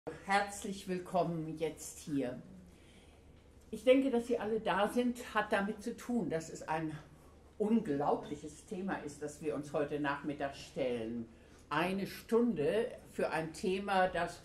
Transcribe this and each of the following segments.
Herzlich willkommen jetzt hier. Ich denke, dass Sie alle da sind, hat damit zu tun, dass es ein unglaubliches Thema ist, das wir uns heute Nachmittag stellen. Eine Stunde für ein Thema, das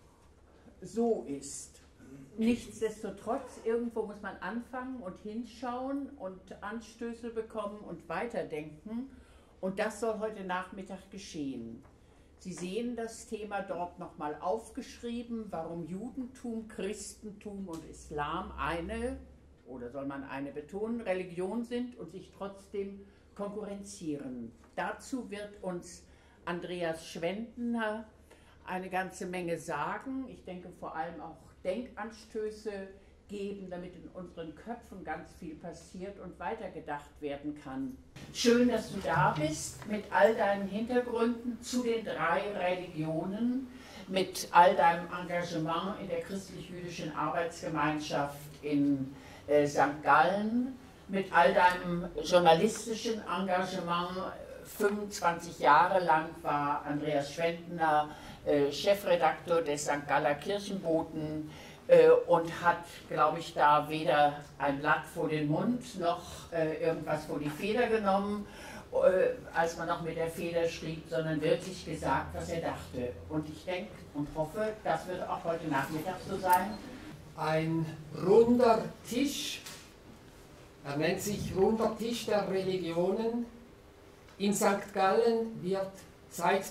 so ist. Nichtsdestotrotz, irgendwo muss man anfangen und hinschauen und Anstöße bekommen und weiterdenken. Und das soll heute Nachmittag geschehen. Sie sehen das Thema dort nochmal aufgeschrieben, warum Judentum, Christentum und Islam eine, oder soll man eine betonen, Religion sind und sich trotzdem konkurrenzieren. Dazu wird uns Andreas Schwendner eine ganze Menge sagen. Ich denke vor allem auch Denkanstöße geben, damit in unseren Köpfen ganz viel passiert und weitergedacht werden kann. Schön, dass du da bist, mit all deinen Hintergründen zu den 3 Religionen, mit all deinem Engagement in der christlich-jüdischen Arbeitsgemeinschaft in St. Gallen, mit all deinem journalistischen Engagement. 25 Jahre lang war Andreas Schwendner Chefredakteur des St. Galler Kirchenboten und hat, glaube ich, da weder ein Blatt vor den Mund noch irgendwas vor die Feder genommen, als man noch mit der Feder schrieb, sondern wirklich gesagt, was er dachte. Und ich denke und hoffe, das wird auch heute Nachmittag so sein. Ein runder Tisch, er nennt sich Runder Tisch der Religionen. In St. Gallen wird seit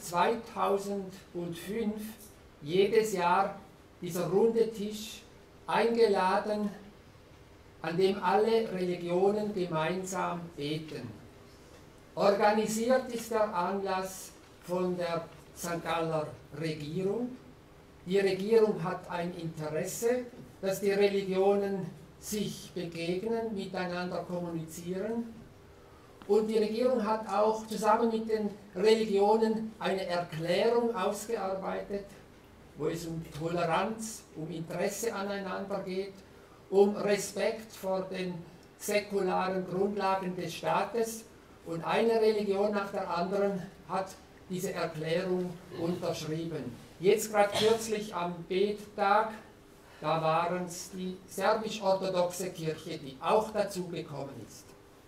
2005 jedes Jahr dieser runde Tisch eingeladen, an dem alle Religionen gemeinsam beten. Organisiert ist der Anlass von der St. Galler Regierung. Die Regierung hat ein Interesse, dass die Religionen sich begegnen, miteinander kommunizieren. Und die Regierung hat auch zusammen mit den Religionen eine Erklärung ausgearbeitet, wo es um Toleranz, um Interesse aneinander geht, um Respekt vor den säkularen Grundlagen des Staates. Und eine Religion nach der anderen hat diese Erklärung unterschrieben. Jetzt gerade kürzlich am Bettag, da waren es die serbisch-orthodoxe Kirche, die auch dazugekommen ist.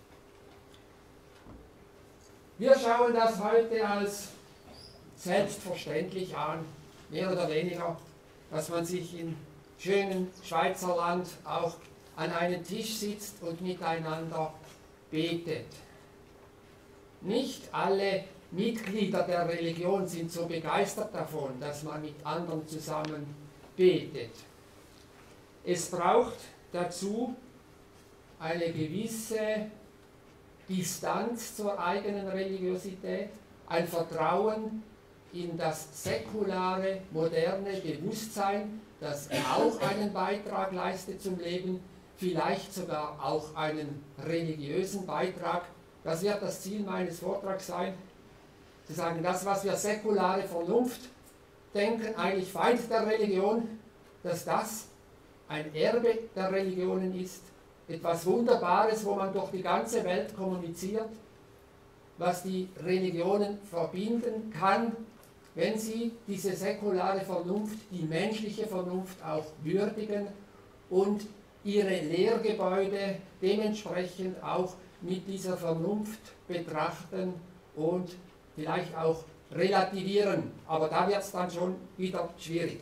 Wir schauen das heute als selbstverständlich an, mehr oder weniger, dass man sich im schönen Schweizer Land auch an einen Tisch sitzt und miteinander betet. Nicht alle Mitglieder der Religion sind so begeistert davon, dass man mit anderen zusammen betet. Es braucht dazu eine gewisse Distanz zur eigenen Religiosität, ein Vertrauen in das säkulare, moderne Bewusstsein, das auch einen Beitrag leistet zum Leben, vielleicht sogar auch einen religiösen Beitrag. Das wird das Ziel meines Vortrags sein, zu sagen, das, was wir säkulare Vernunft denken, eigentlich Feind der Religion, dass das ein Erbe der Religionen ist, etwas Wunderbares, wo man durch die ganze Welt kommuniziert, was die Religionen verbinden kann, wenn sie diese säkulare Vernunft, die menschliche Vernunft auch würdigen und ihre Lehrgebäude dementsprechend auch mit dieser Vernunft betrachten und vielleicht auch relativieren. Aber da wird es dann schon wieder schwierig.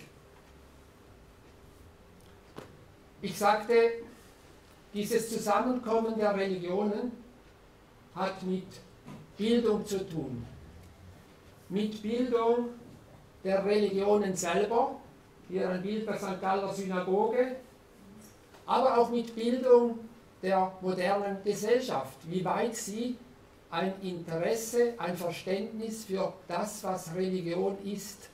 Ich sagte, dieses Zusammenkommen der Religionen hat mit Bildung zu tun. Mit Bildung der Religionen selber, hier ein Bild der St. Galler Synagoge, aber auch mit Bildung der modernen Gesellschaft, wie weit sie ein Interesse, ein Verständnis für das, was Religion ist,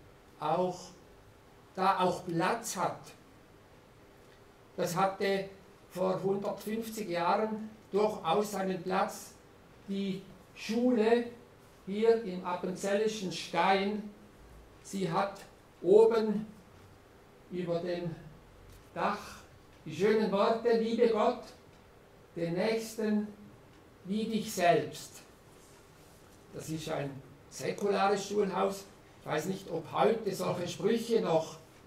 da auch Platz hat. Das hatte vor 150 Jahren durchaus einen Platz. Die Schule hier im Appenzellischen Stein, sie hat oben über dem Dach die schönen Worte, liebe Gott, den Nächsten wie dich selbst. Das ist ein säkulares Schulhaus. Ich weiß nicht, ob heute solche Sprüche noch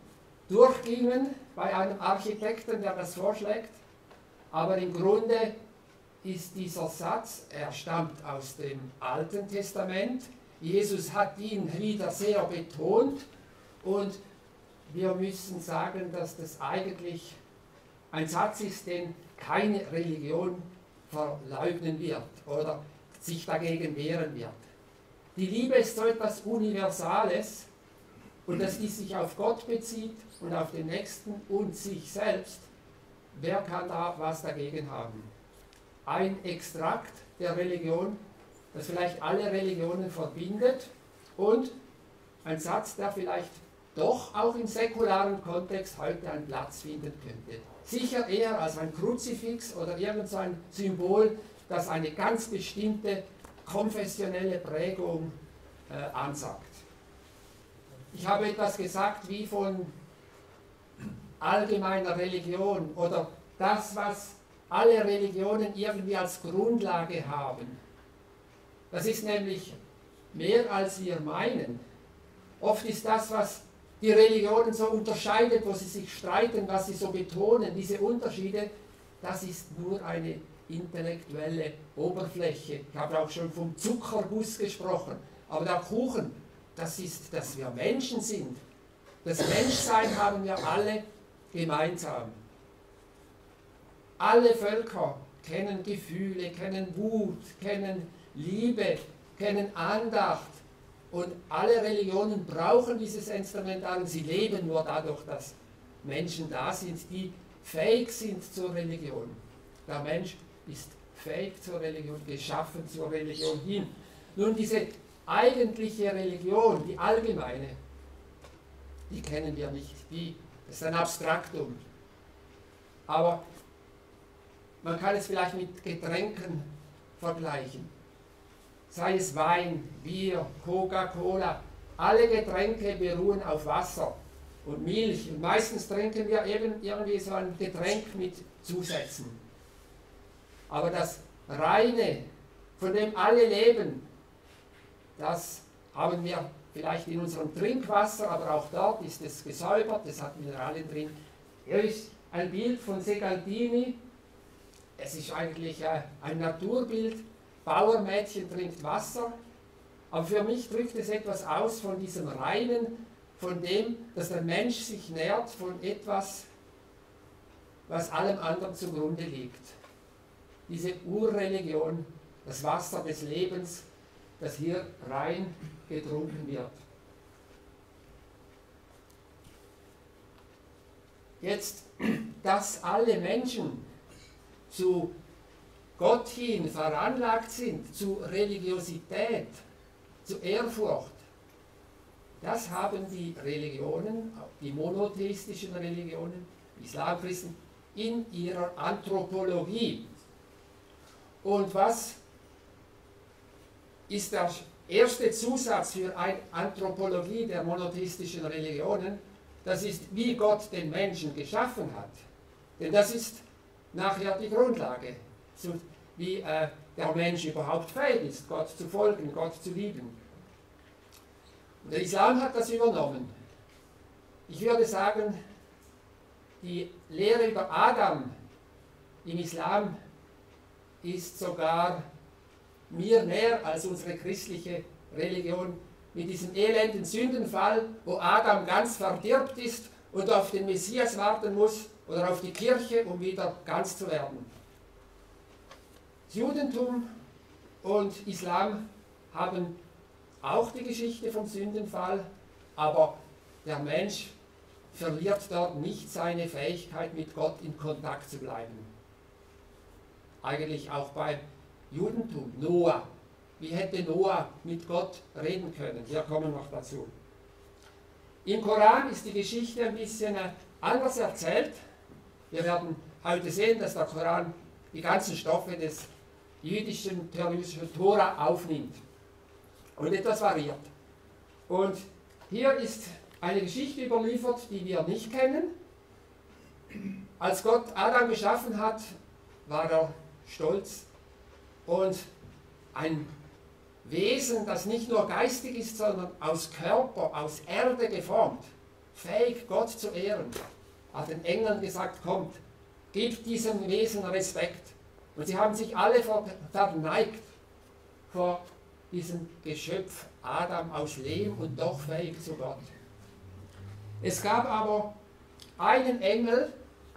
durchgingen bei einem Architekten, der das vorschlägt. Aber im Grunde ist dieser Satz, er stammt aus dem Alten Testament. Jesus hat ihn wieder sehr betont und wir müssen sagen, dass das eigentlich ein Satz ist, den keine Religion verleugnen wird oder sich dagegen wehren wird. Die Liebe ist so etwas Universales und dass die sich auf Gott bezieht und auf den Nächsten und sich selbst. Wer kann da was dagegen haben? Ein Extrakt der Religion, das vielleicht alle Religionen verbindet und ein Satz, der vielleicht doch auch im säkularen Kontext heute einen Platz finden könnte. Sicher eher als ein Kruzifix oder irgend so ein Symbol, das eine ganz bestimmte konfessionelle Prägung ansagt. Ich habe etwas gesagt wie von allgemeiner Religion oder das, was alle Religionen irgendwie als Grundlage haben. Das ist nämlich mehr, als wir meinen. Oft ist das, was die Religionen so unterscheidet, wo sie sich streiten, was sie so betonen, diese Unterschiede, das ist nur eine intellektuelle Oberfläche. Ich habe auch schon vom Zuckerguss gesprochen, aber der Kuchen, das ist, dass wir Menschen sind. Das Menschsein haben wir alle gemeinsam. Alle Völker kennen Gefühle, kennen Wut, kennen Liebe, kennen Andacht. Und alle Religionen brauchen dieses Instrumentarium. Sie leben nur dadurch, dass Menschen da sind, die fähig sind zur Religion. Der Mensch ist fähig zur Religion, geschaffen zur Religion hin. Nun, diese eigentliche Religion, die allgemeine, die kennen wir nicht. Das ist ein Abstraktum. Aber man kann es vielleicht mit Getränken vergleichen. Sei es Wein, Bier, Coca-Cola, alle Getränke beruhen auf Wasser und Milch. Und meistens trinken wir irgendwie so ein Getränk mit Zusätzen. Aber das Reine, von dem alle leben, das haben wir vielleicht in unserem Trinkwasser, aber auch dort ist es gesäubert, es hat Mineralien drin. Hier ist ein Bild von Segantini. Es ist eigentlich ein Naturbild. Bauermädchen trinkt Wasser, aber für mich drückt es etwas aus von diesem Reinen, von dem, dass der Mensch sich nährt von etwas, was allem anderen zugrunde liegt. Diese Urreligion, das Wasser des Lebens, das hier rein getrunken wird. Jetzt, dass alle Menschen zu Gott hin veranlagt sind, zu Religiosität, zu Ehrfurcht, das haben die Religionen, die monotheistischen Religionen, Islamchristen, in ihrer Anthropologie. Und was ist der erste Zusatz für eine Anthropologie der monotheistischen Religionen? Das ist, wie Gott den Menschen geschaffen hat. Denn das ist nachher die Grundlage, wie der Mensch überhaupt fähig ist, Gott zu folgen, Gott zu lieben. Und der Islam hat das übernommen. Ich würde sagen, die Lehre über Adam im Islam ist sogar mir näher als unsere christliche Religion mit diesem elenden Sündenfall, wo Adam ganz verdirbt ist und auf den Messias warten muss oder auf die Kirche, um wieder ganz zu werden. Das Judentum und Islam haben auch die Geschichte vom Sündenfall, aber der Mensch verliert dort nicht seine Fähigkeit, mit Gott in Kontakt zu bleiben. Eigentlich auch beim Judentum. Noah. Wie hätte Noah mit Gott reden können? Wir kommen noch dazu. Im Koran ist die Geschichte ein bisschen anders erzählt. Wir werden heute sehen, dass der Koran die ganzen Stoffe des jüdischen Tora aufnimmt und etwas variiert. Und hier ist eine Geschichte überliefert, die wir nicht kennen. Als Gott Adam geschaffen hat, war er stolz und ein Wesen, das nicht nur geistig ist, sondern aus Körper, aus Erde geformt. fähig, Gott zu ehren, hat den Engeln gesagt, kommt, gebt diesem Wesen Respekt. Und sie haben sich alle verneigt vor diesem Geschöpf Adam aus Lehm und doch fähig zu Gott. Es gab aber einen Engel,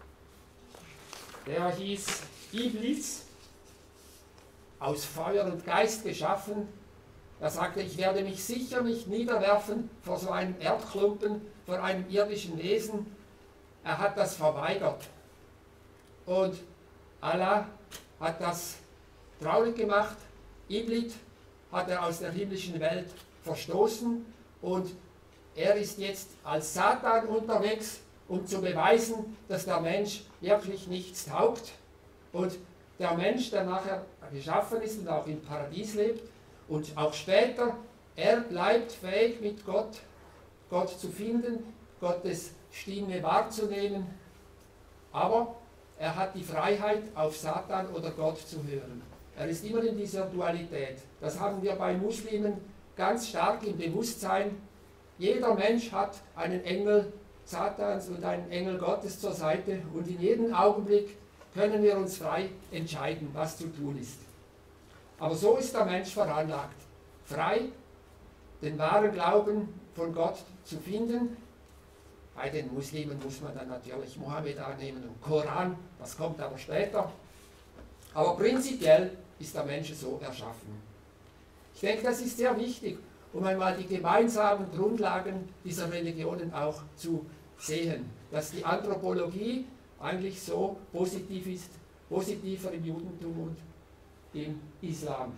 der hieß Iblis, aus Feuer und Geist geschaffen. Er sagte, ich werde mich sicher nicht niederwerfen vor so einem Erdklumpen, vor einem irdischen Wesen. Er hat das verweigert. Und Allah hat das traurig gemacht. Iblis hat er aus der himmlischen Welt verstoßen und er ist jetzt als Satan unterwegs, um zu beweisen, dass der Mensch wirklich nichts taugt. Und der Mensch, der nachher geschaffen ist und auch im Paradies lebt und auch später, er bleibt fähig, mit Gott zu finden, Gottes Stimme wahrzunehmen, aber er hat die Freiheit, auf Satan oder Gott zu hören. Er ist immer in dieser Dualität. Das haben wir bei Muslimen ganz stark im Bewusstsein. Jeder Mensch hat einen Engel Satans und einen Engel Gottes zur Seite und in jedem Augenblick können wir uns frei entscheiden, was zu tun ist. Aber so ist der Mensch veranlagt, frei den wahren Glauben von Gott zu finden. Bei den Muslimen muss man dann natürlich Mohammed annehmen und Koran, das kommt aber später. Aber prinzipiell ist der Mensch so erschaffen. Ich denke, das ist sehr wichtig, um einmal die gemeinsamen Grundlagen dieser Religionen auch zu sehen, dass die Anthropologie eigentlich so positiv ist, positiver im Judentum und im Islam.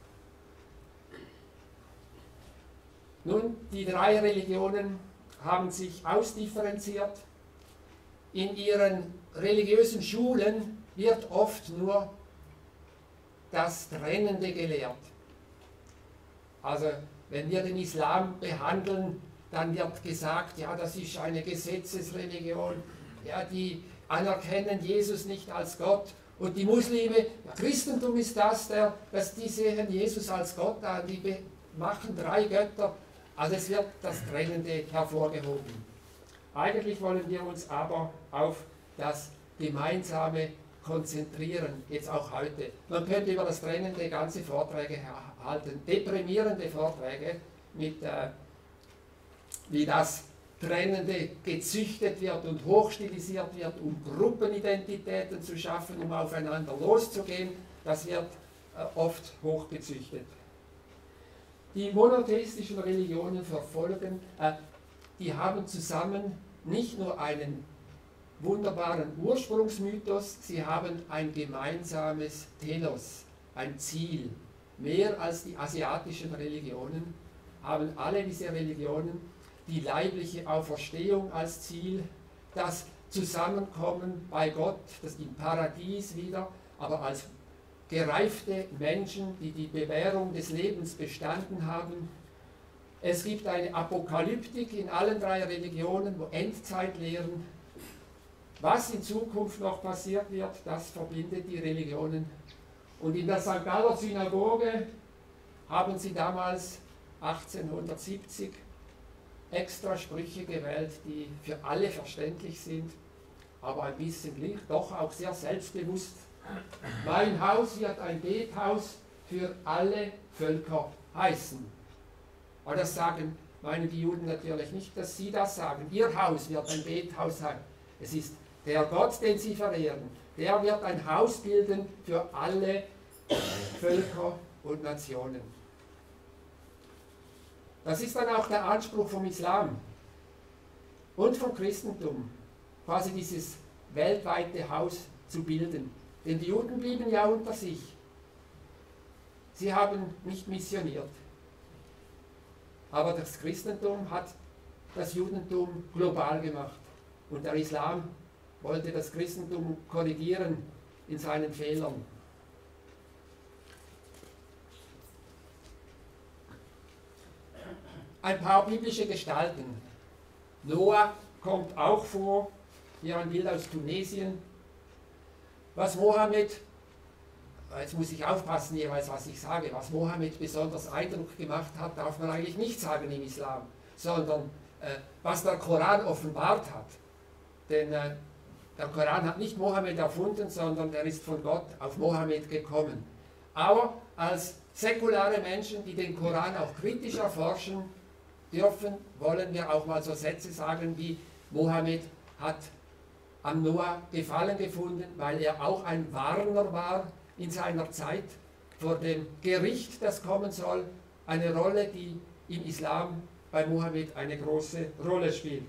Nun, die drei Religionen haben sich ausdifferenziert. In ihren religiösen Schulen wird oft nur das Trennende gelehrt. Also, wenn wir den Islam behandeln, dann wird gesagt, ja, das ist eine Gesetzesreligion, ja, die anerkennen Jesus nicht als Gott. Und die Muslime, ja, Christentum ist das, die sehen Jesus als Gott an, die machen 3 Götter. Also es wird das Trennende hervorgehoben. Eigentlich wollen wir uns aber auf das Gemeinsame konzentrieren, jetzt auch heute. Man könnte über das Trennende ganze Vorträge halten, deprimierende Vorträge, wie das Trennende gezüchtet wird und hochstilisiert wird, um Gruppenidentitäten zu schaffen, um aufeinander loszugehen. Das wird oft hochgezüchtet. Die monotheistischen Religionen verfolgen, die haben zusammen nicht nur einen wunderbaren Ursprungsmythos, sie haben ein gemeinsames Telos, ein Ziel. Mehr als die asiatischen Religionen haben alle diese Religionen die leibliche Auferstehung als Ziel, das Zusammenkommen bei Gott, das im Paradies wieder, aber als gereifte Menschen, die die Bewährung des Lebens bestanden haben. Es gibt eine Apokalyptik in allen 3 Religionen, wo Endzeitlehren, was in Zukunft noch passiert wird, das verbindet die Religionen. Und in der St. Galler Synagoge haben sie damals 1870 extra Sprüche gewählt, die für alle verständlich sind, aber ein bisschen doch auch sehr selbstbewusst. Mein Haus wird ein Bethaus für alle Völker heißen. Aber das meinen die Juden natürlich nicht, dass sie das sagen. Ihr Haus wird ein Bethaus sein. Es ist der Gott, den sie verehren. Der wird ein Haus bilden für alle Völker und Nationen. Das ist dann auch der Anspruch vom Islam und vom Christentum, quasi dieses weltweite Haus zu bilden. Denn die Juden blieben ja unter sich. Sie haben nicht missioniert. Aber das Christentum hat das Judentum global gemacht. Und der Islam wollte das Christentum korrigieren in seinen Fehlern. Ein paar biblische Gestalten. Noah kommt auch vor, hier ein Bild aus Tunesien. Was Mohammed, jetzt muss ich aufpassen jeweils, was ich sage, was Mohammed besonders Eindruck gemacht hat, darf man eigentlich nicht sagen im Islam, sondern was der Koran offenbart hat. Denn der Koran hat nicht Mohammed erfunden, sondern er ist von Gott auf Mohammed gekommen. Aber als säkulare Menschen, die den Koran auch kritisch erforschen dürfen, wollen wir auch mal so Sätze sagen wie: Mohammed hat am Noah Gefallen gefunden, weil er auch ein Warner war in seiner Zeit vor dem Gericht, das kommen soll. Eine Rolle, die im Islam bei Mohammed eine große Rolle spielt.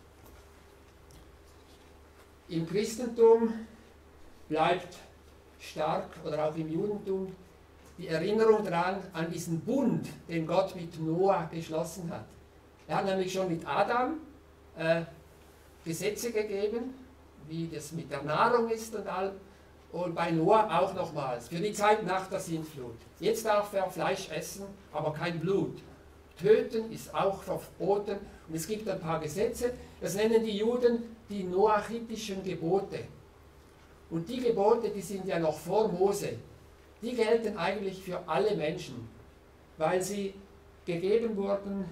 Im Christentum bleibt stark, oder auch im Judentum, die Erinnerung daran, an diesen Bund, den Gott mit Noah geschlossen hat. Er hat nämlich schon mit Adam Gesetze gegeben, wie das mit der Nahrung ist und all, und bei Noah auch nochmals, für die Zeit nach der Sintflut. Jetzt darf er Fleisch essen, aber kein Blut. Töten ist auch verboten, und es gibt ein paar Gesetze, das nennen die Juden die noachitischen Gebote. Und die Gebote, die sind ja noch vor Mose, die gelten eigentlich für alle Menschen, weil sie gegeben wurden,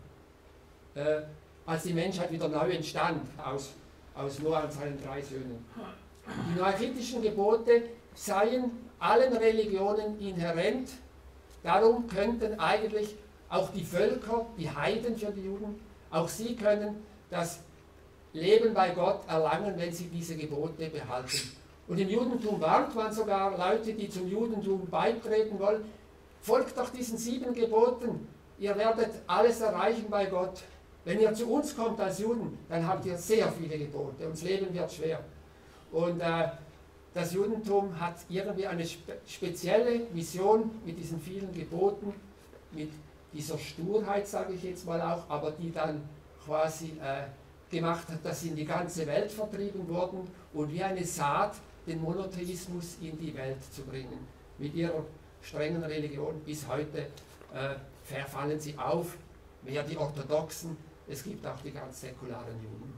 als die Menschheit wieder neu entstand, aus Noah und seinen 3 Söhnen. Die noachitischen Gebote seien allen Religionen inhärent, darum könnten eigentlich auch die Völker, die Heiden für die Juden, auch sie können das Leben bei Gott erlangen, wenn sie diese Gebote behalten. Und im Judentum warnt man sogar Leute, die zum Judentum beitreten wollen: Folgt doch diesen 7 Geboten, ihr werdet alles erreichen bei Gott. Wenn ihr zu uns kommt als Juden, dann habt ihr sehr viele Gebote und das Leben wird schwer. Und das Judentum hat irgendwie eine spezielle Mission mit diesen vielen Geboten, mit dieser Sturheit, sage ich jetzt mal auch, aber die dann quasi gemacht hat, dass sie in die ganze Welt vertrieben wurden und wie eine Saat den Monotheismus in die Welt zu bringen. Mit ihrer strengen Religion bis heute verfallen sie auf, mehr die Orthodoxen, es gibt auch die ganz säkularen Juden.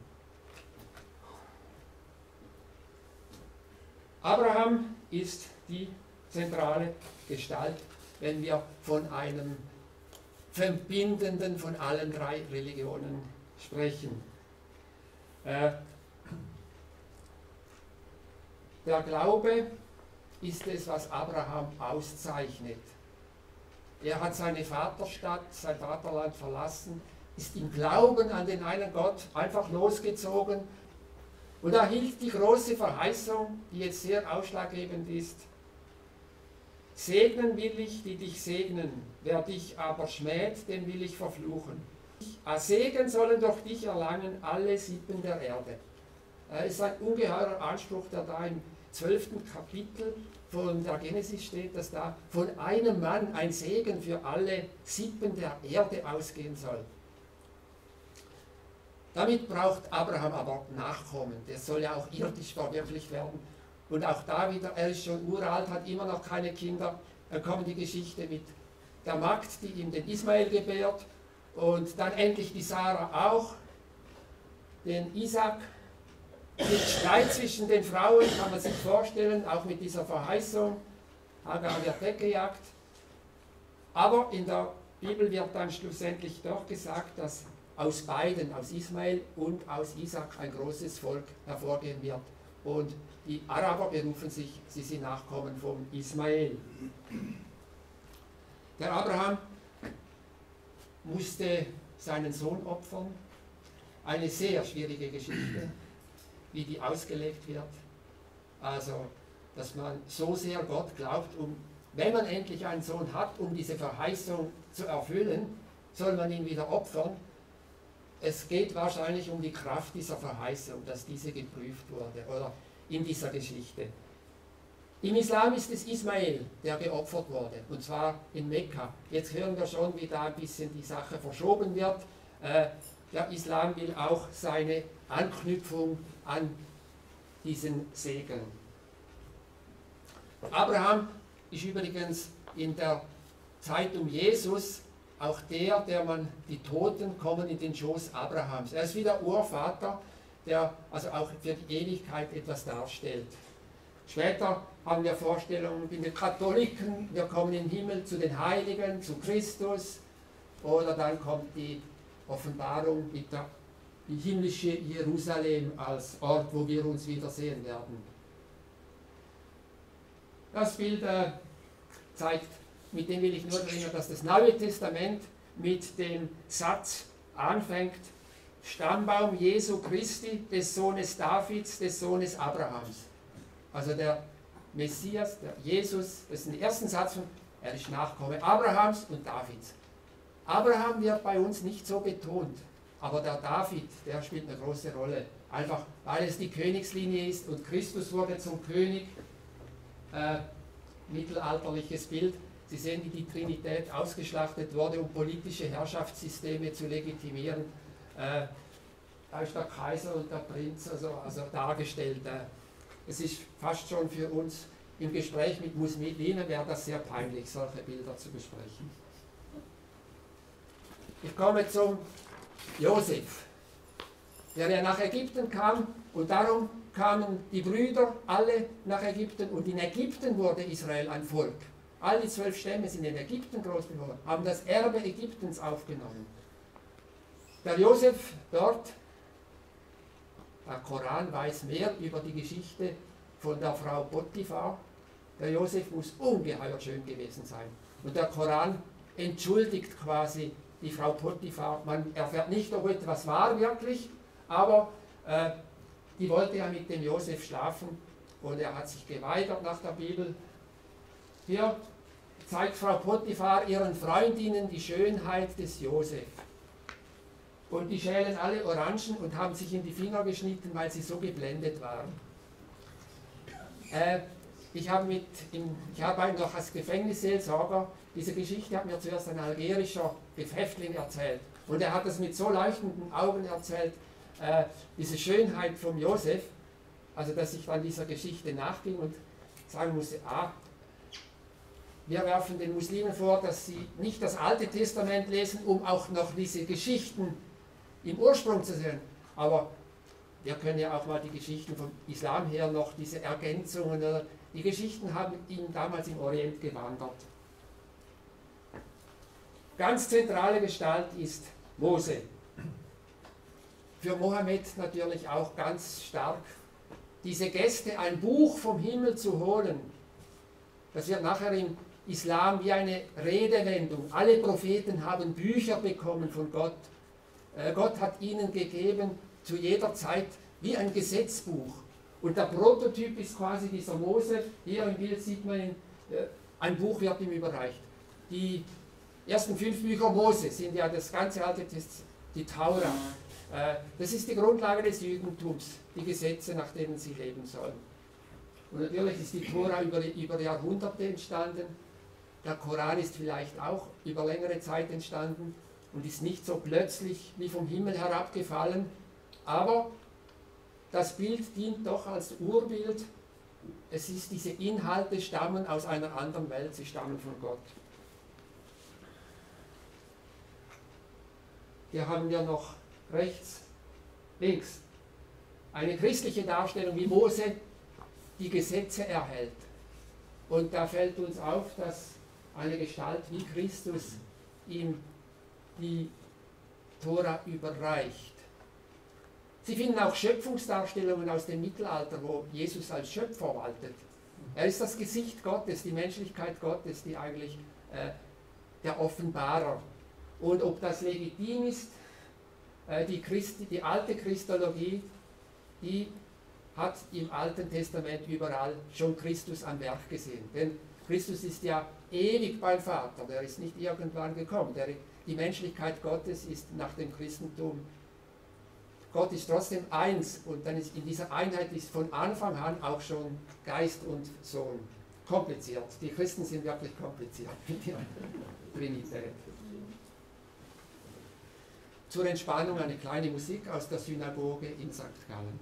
Abraham ist die zentrale Gestalt, wenn wir von einem Verbindenden von allen 3 Religionen sprechen. Der Glaube ist es, was Abraham auszeichnet. Er hat seine Vaterstadt, sein Vaterland verlassen, ist im Glauben an den einen Gott einfach losgezogen und erhielt die große Verheißung, die jetzt sehr ausschlaggebend ist: Segnen will ich, die dich segnen, wer dich aber schmäht, den will ich verfluchen. Segen sollen durch dich erlangen alle Sippen der Erde. Es ist ein ungeheurer Anspruch, der da im 12. Kapitel von der Genesis steht, dass da von einem Mann ein Segen für alle Sippen der Erde ausgehen soll. Damit braucht Abraham aber Nachkommen. Das soll ja auch irdisch verwirklicht werden. Und auch da wieder, er ist schon uralt, hat immer noch keine Kinder. Dann kommt die Geschichte mit der Magd, die ihm den Ismael gebärt. Und dann endlich die Sarah auch, den Isaac. Mit Streit zwischen den Frauen kann man sich vorstellen, auch mit dieser Verheißung. Hagar wird weggejagt. Aber in der Bibel wird dann schlussendlich doch gesagt, dass aus beiden, aus Ismael und aus Isaac, ein großes Volk hervorgehen wird. Und die Araber berufen sich, sie sind Nachkommen von Ismael. Der Abraham musste seinen Sohn opfern. Eine sehr schwierige Geschichte, wie die ausgelegt wird. Also, dass man so sehr Gott glaubt, wenn man endlich einen Sohn hat, um diese Verheißung zu erfüllen, soll man ihn wieder opfern. Es geht wahrscheinlich um die Kraft dieser Verheißung, dass diese geprüft wurde, oder in dieser Geschichte. Im Islam ist es Ismael, der geopfert wurde, und zwar in Mekka. Jetzt hören wir schon, wie da ein bisschen die Sache verschoben wird. Der Islam will auch seine Anknüpfung an diesen Segen. Abraham ist übrigens in der Zeit um Jesus auch der man, die Toten kommen in den Schoß Abrahams. Er ist wie der Urvater, der also auch für die Ewigkeit etwas darstellt. Später haben wir Vorstellungen in den Katholiken, wir kommen im Himmel zu den Heiligen, zu Christus, oder dann kommt die Offenbarung mit die himmlische Jerusalem als Ort, wo wir uns wiedersehen werden. Das Bild zeigt, mit dem will ich nur erinnern, dass das Neue Testament mit dem Satz anfängt: Stammbaum Jesu Christi, des Sohnes Davids, des Sohnes Abrahams. Also der Messias, der Jesus, das ist der erste Satz von, er ist Nachkomme Abrahams und Davids. Abraham wird bei uns nicht so betont, aber der David, der spielt eine große Rolle. Einfach weil es die Königslinie ist und Christus wurde zum König. Mittelalterliches Bild. Sie sehen, wie die Trinität ausgeschlachtet wurde, um politische Herrschaftssysteme zu legitimieren. Da ist der Kaiser und der Prinz also dargestellt. Es ist fast schon für uns im Gespräch mit Muslime wäre das sehr peinlich, solche Bilder zu besprechen. Ich komme zum Josef, der ja nach Ägypten kam, und darum kamen die Brüder alle nach Ägypten, und in Ägypten wurde Israel ein Volk. All die 12 Stämme sind in Ägypten groß geworden, haben das Erbe Ägyptens aufgenommen. Der Josef dort, der Koran weiß mehr über die Geschichte von der Frau Potiphar. Der Josef muss ungeheuer schön gewesen sein. Und der Koran entschuldigt quasi die Frau Potiphar. Man erfährt nicht, ob etwas war wirklich, aber die wollte ja mit dem Josef schlafen und er hat sich geweigert nach der Bibel. Hier zeigt Frau Potiphar ihren Freundinnen die Schönheit des Josef. Und die schälen alle Orangen und haben sich in die Finger geschnitten, weil sie so geblendet waren. Ich arbeite noch als Gefängnisseelsorger. Diese Geschichte hat mir zuerst ein algerischer Häftling erzählt. Und er hat es mit so leuchtenden Augen erzählt, diese Schönheit vom Josef, also dass ich dann dieser Geschichte nachging und sagen musste, wir werfen den Muslimen vor, dass sie nicht das Alte Testament lesen, um auch noch diese Geschichten im Ursprung zu sehen. Aber wir können ja auch mal die Geschichten vom Islam her noch, diese Ergänzungen, die Geschichten haben ihn damals im Orient gewandert. Ganz zentrale Gestalt ist Mose. Für Mohammed natürlich auch ganz stark. Diese Geste, ein Buch vom Himmel zu holen, das wird nachher im Islam wie eine Redewendung. Alle Propheten haben Bücher bekommen von Gott. Gott hat ihnen gegeben, zu jeder Zeit, wie ein Gesetzbuch. Und der Prototyp ist quasi dieser Mose. Hier im Bild sieht man ihn, ein Buch wird ihm überreicht. Die ersten 5 Bücher Mose sind ja das ganze Alte Testament, die Taura. Das ist die Grundlage des Judentums, die Gesetze, nach denen sie leben sollen. Und natürlich ist die Tora über Jahrhunderte entstanden. Der Koran ist vielleicht auch über längere Zeit entstanden und ist nicht so plötzlich wie vom Himmel herabgefallen. Aber das Bild dient doch als Urbild. Es ist, diese Inhalte stammen aus einer anderen Welt, sie stammen von Gott. Hier haben wir noch rechts, links eine christliche Darstellung, wie Mose die Gesetze erhält. Und da fällt uns auf, dass eine Gestalt wie Christus ihm die Tora überreicht. Sie finden auch Schöpfungsdarstellungen aus dem Mittelalter, wo Jesus als Schöpfer waltet. Er ist das Gesicht Gottes, die Menschlichkeit Gottes, die eigentlich der Offenbarer. Und ob das legitim ist, die alte Christologie, die hat im Alten Testament überall schon Christus am Werk gesehen. Denn Christus ist ja ewig beim Vater, der ist nicht irgendwann gekommen. Die Menschlichkeit Gottes ist nach dem Christentum, Gott ist trotzdem eins, und dann ist in dieser Einheit ist von Anfang an auch schon Geist und Sohn. Kompliziert. Die Christen sind wirklich kompliziert mit ihrer Trinität. Zur Entspannung eine kleine Musik aus der Synagoge in St. Gallen.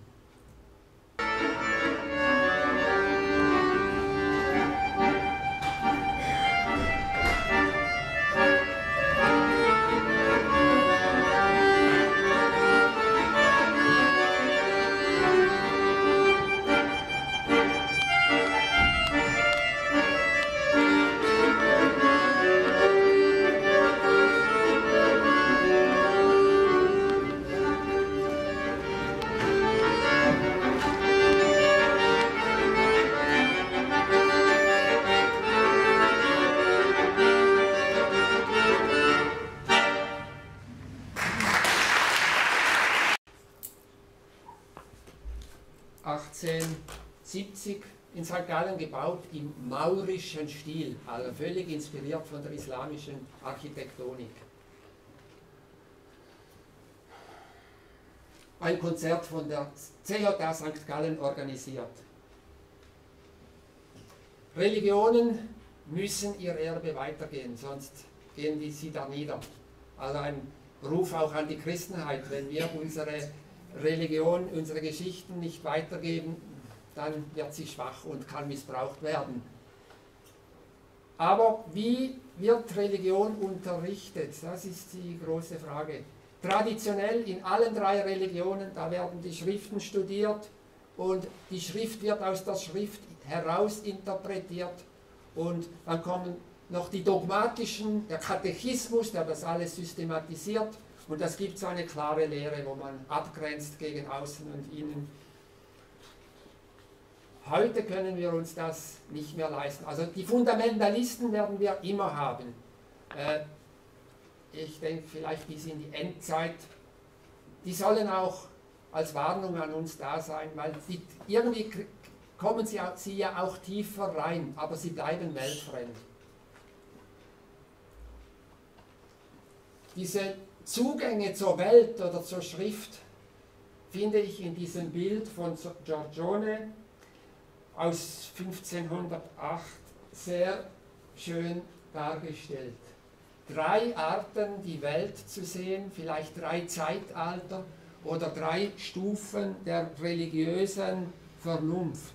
1870 in St. Gallen gebaut im maurischen Stil, also völlig inspiriert von der islamischen Architektonik. Ein Konzert von der CJA St. Gallen organisiert. Religionen müssen ihr Erbe weitergehen, sonst gehen sie da nieder. Also ein Ruf auch an die Christenheit, wenn wir unsere Religion, unsere Geschichten nicht weitergeben, dann wird sie schwach und kann missbraucht werden. Aber wie wird Religion unterrichtet? Das ist die große Frage. Traditionell in allen 3 Religionen, da werden die Schriften studiert und die Schrift wird aus der Schrift heraus interpretiert und dann kommen noch die dogmatischen, der Katechismus, der das alles systematisiert und das gibt so eine klare Lehre, wo man abgrenzt gegen Außen und Innen. Heute können wir uns das nicht mehr leisten. Also die Fundamentalisten werden wir immer haben. Ich denke vielleicht bis in die Endzeit. Die sollen auch als Warnung an uns da sein, weil irgendwie kommen sie ja auch tiefer rein, aber sie bleiben weltfremd. Diese Zugänge zur Welt oder zur Schrift finde ich in diesem Bild von Giorgione aus 1508 sehr schön dargestellt. 3 Arten, die Welt zu sehen, vielleicht 3 Zeitalter oder 3 Stufen der religiösen Vernunft.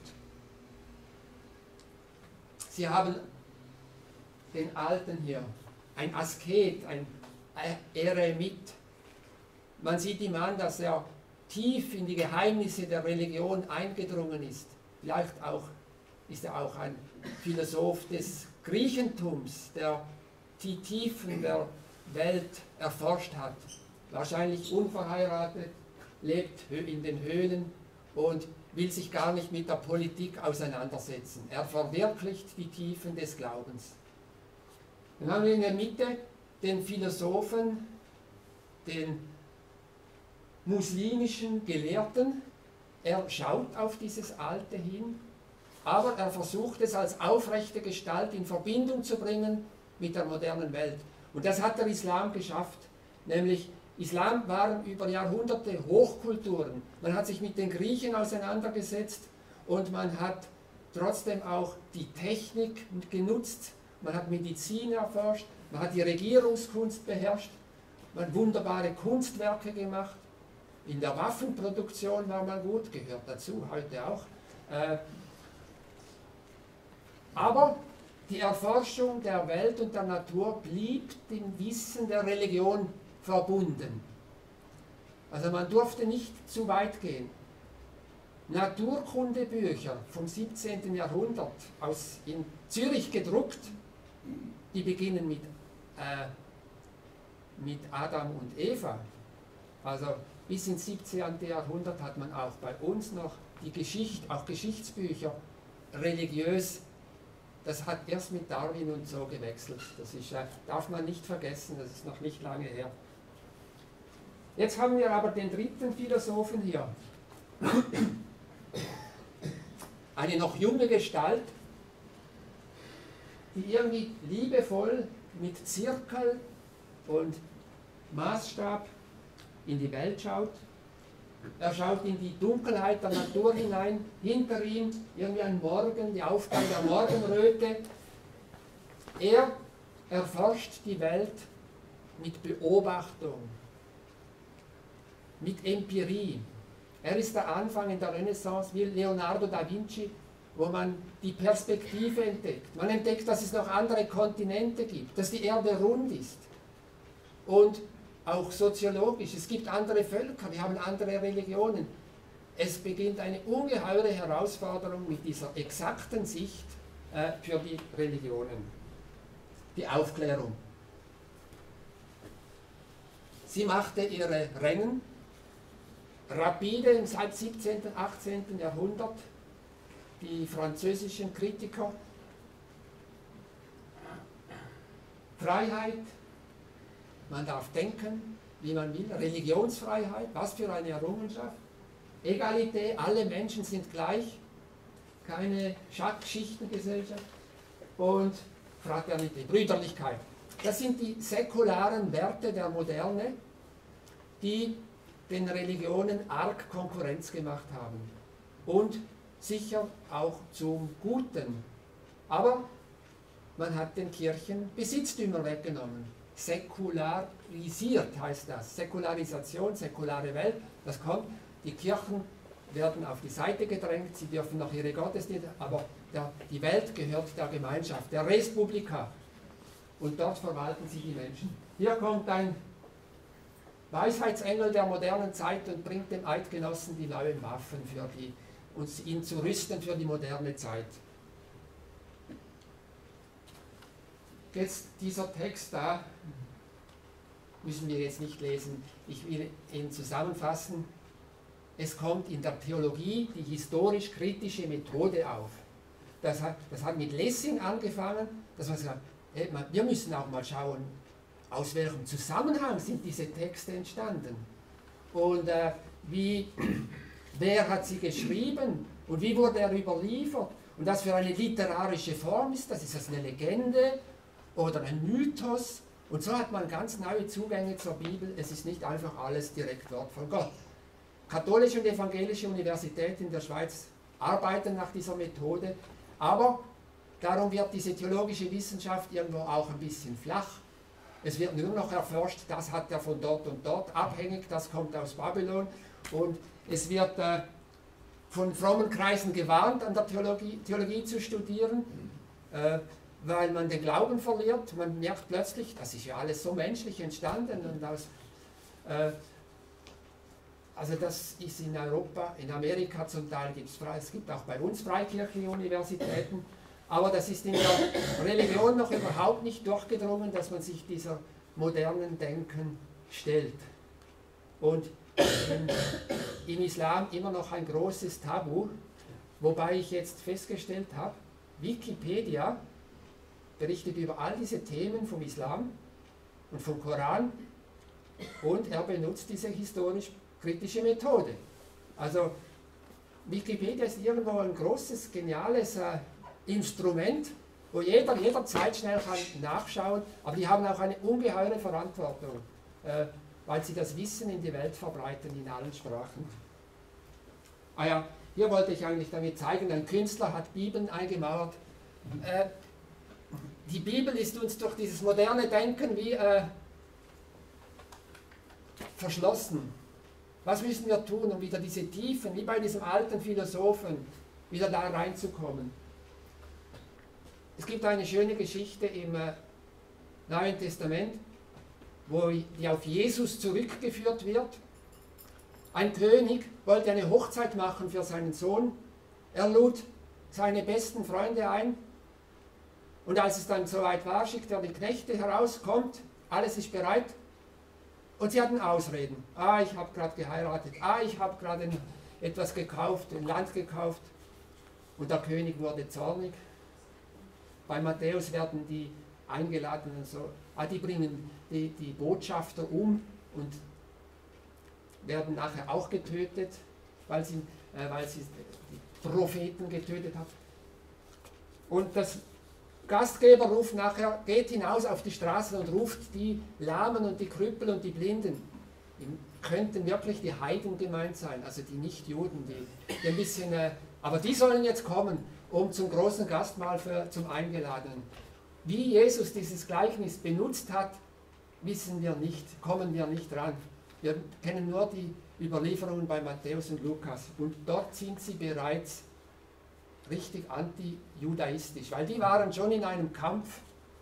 Sie haben den Alten hier, ein Asket, ein Eremit. Man sieht ihm an, dass er tief in die Geheimnisse der Religion eingedrungen ist. Vielleicht ist er auch ein Philosoph des Griechentums, der die Tiefen der Welt erforscht hat. Wahrscheinlich unverheiratet, lebt in den Höhlen und will sich gar nicht mit der Politik auseinandersetzen. Er verwirklicht die Tiefen des Glaubens. Dann haben wir in der Mitte den Philosophen, den muslimischen Gelehrten. Er schaut auf dieses Alte hin, aber er versucht es als aufrechte Gestalt in Verbindung zu bringen mit der modernen Welt. Und das hat der Islam geschafft, nämlich Islam waren über Jahrhunderte Hochkulturen. Man hat sich mit den Griechen auseinandergesetzt und man hat trotzdem auch die Technik genutzt, man hat Medizin erforscht, man hat die Regierungskunst beherrscht, man hat wunderbare Kunstwerke gemacht. In der Waffenproduktion war man gut, gehört dazu, heute auch. Aber die Erforschung der Welt und der Natur blieb dem Wissen der Religion verbunden. Also man durfte nicht zu weit gehen. Naturkundebücher vom 17. Jahrhundert, in Zürich gedruckt, die beginnen mit Adam und Eva. Also bis ins 17. Jahrhundert hat man auch bei uns noch die Geschichte, auch Geschichtsbücher, religiös. Das hat erst mit Darwin und so gewechselt. Das darf man nicht vergessen, das ist noch nicht lange her. Jetzt haben wir aber den 3. Philosophen hier. Eine noch junge Gestalt, die irgendwie liebevoll mit Zirkel und Maßstab in die Welt schaut. Er schaut in die Dunkelheit der Natur hinein, hinter ihm irgendwie ein Morgen, die Aufgang der Morgenröte. Er erforscht die Welt mit Beobachtung, mit Empirie. Er ist der Anfang in der Renaissance wie Leonardo da Vinci, wo man die Perspektive entdeckt. Man entdeckt, dass es noch andere Kontinente gibt, dass die Erde rund ist. Und auch soziologisch, es gibt andere Völker, wir haben andere Religionen. Es beginnt eine ungeheure Herausforderung mit dieser exakten Sicht für die Religionen, die Aufklärung. Sie machte ihre Rennen rapide im 17., 18. Jahrhundert, die französischen Kritiker. Freiheit, man darf denken, wie man will, Religionsfreiheit, was für eine Errungenschaft. Egalität, alle Menschen sind gleich, keine Schichtengesellschaft und Fraternität, Brüderlichkeit. Das sind die säkularen Werte der Moderne, die den Religionen arg Konkurrenz gemacht haben und sicher auch zum Guten. Aber man hat den Kirchen Besitztümer weggenommen. Säkularisiert heißt das. Säkularisation, säkulare Welt, das kommt. Die Kirchen werden auf die Seite gedrängt, sie dürfen noch ihre Gottesdienste, aber die Welt gehört der Gemeinschaft, der Res Publica. Und dort verwalten sie die Menschen. Hier kommt ein Weisheitsengel der modernen Zeit und bringt dem Eidgenossen die neuen Waffen für ihn zu rüsten für die moderne Zeit. Jetzt dieser Text da, müssen wir jetzt nicht lesen, ich will ihn zusammenfassen. Es kommt in der Theologie die historisch-kritische Methode auf. Das hat mit Lessing angefangen, dass man sagt, hey, wir müssen auch mal schauen, aus welchem Zusammenhang sind diese Texte entstanden und wer hat sie geschrieben und wie wurde er überliefert und was für eine literarische Form ist das. Ist das eine Legende oder ein Mythos? Und so hat man ganz neue Zugänge zur Bibel. Es ist nicht einfach alles direkt Wort von Gott. Katholische und evangelische Universitäten in der Schweiz arbeiten nach dieser Methode, aber darum wird diese theologische Wissenschaft irgendwo auch ein bisschen flach. Es wird nur noch erforscht, das hat er von dort und dort abhängig, das kommt aus Babylon. Und es wird von frommen Kreisen gewarnt, an der Theologie zu studieren, weil man den Glauben verliert. Man merkt plötzlich, das ist ja alles so menschlich entstanden. Und also das ist in Europa, in Amerika zum Teil gibt es gibt auch bei uns freikirchliche Universitäten, aber das ist in der Religion noch überhaupt nicht durchgedrungen, dass man sich dieser modernen Denken stellt. Und im Islam immer noch ein großes Tabu, wobei ich jetzt festgestellt habe, Wikipedia berichtet über all diese Themen vom Islam und vom Koran und er benutzt diese historisch-kritische Methode. Also Wikipedia ist irgendwo ein großes, geniales Instrument, wo jeder jederzeit schnell kann nachschauen, aber die haben auch eine ungeheure Verantwortung, weil sie das Wissen in die Welt verbreiten, in allen Sprachen. Ah ja, hier wollte ich eigentlich damit zeigen, ein Künstler hat Bibeln eingemauert. Die Bibel ist uns durch dieses moderne Denken wie verschlossen. Was müssen wir tun, um wieder diese Tiefen, wie bei diesem alten Philosophen, wieder da reinzukommen? Es gibt eine schöne Geschichte im Neuen Testament, die auf Jesus zurückgeführt wird. Ein König wollte eine Hochzeit machen für seinen Sohn. Er lud seine besten Freunde ein. Und als es dann soweit war, schickt er die Knechte heraus, kommt, alles ist bereit. Und sie hatten Ausreden. Ah, ich habe gerade geheiratet. Ah, ich habe gerade etwas gekauft, ein Land gekauft. Und der König wurde zornig. Bei Matthäus werden die Eingeladenen so, die bringen die Botschafter um und werden nachher auch getötet, weil sie die Propheten getötet haben. Und das Gastgeber ruft nachher, geht hinaus auf die Straße und ruft die Lahmen und die Krüppel und die Blinden. Die könnten wirklich die Heiden gemeint sein, also die Nicht-Juden, die ein bisschen, aber die sollen jetzt kommen, um zum großen Gastmahl zum Eingeladenen. Wie Jesus dieses Gleichnis benutzt hat, wissen wir nicht, kommen wir nicht ran. Wir kennen nur die Überlieferungen bei Matthäus und Lukas und dort sind sie bereits richtig anti-judaistisch, weil die waren schon in einem Kampf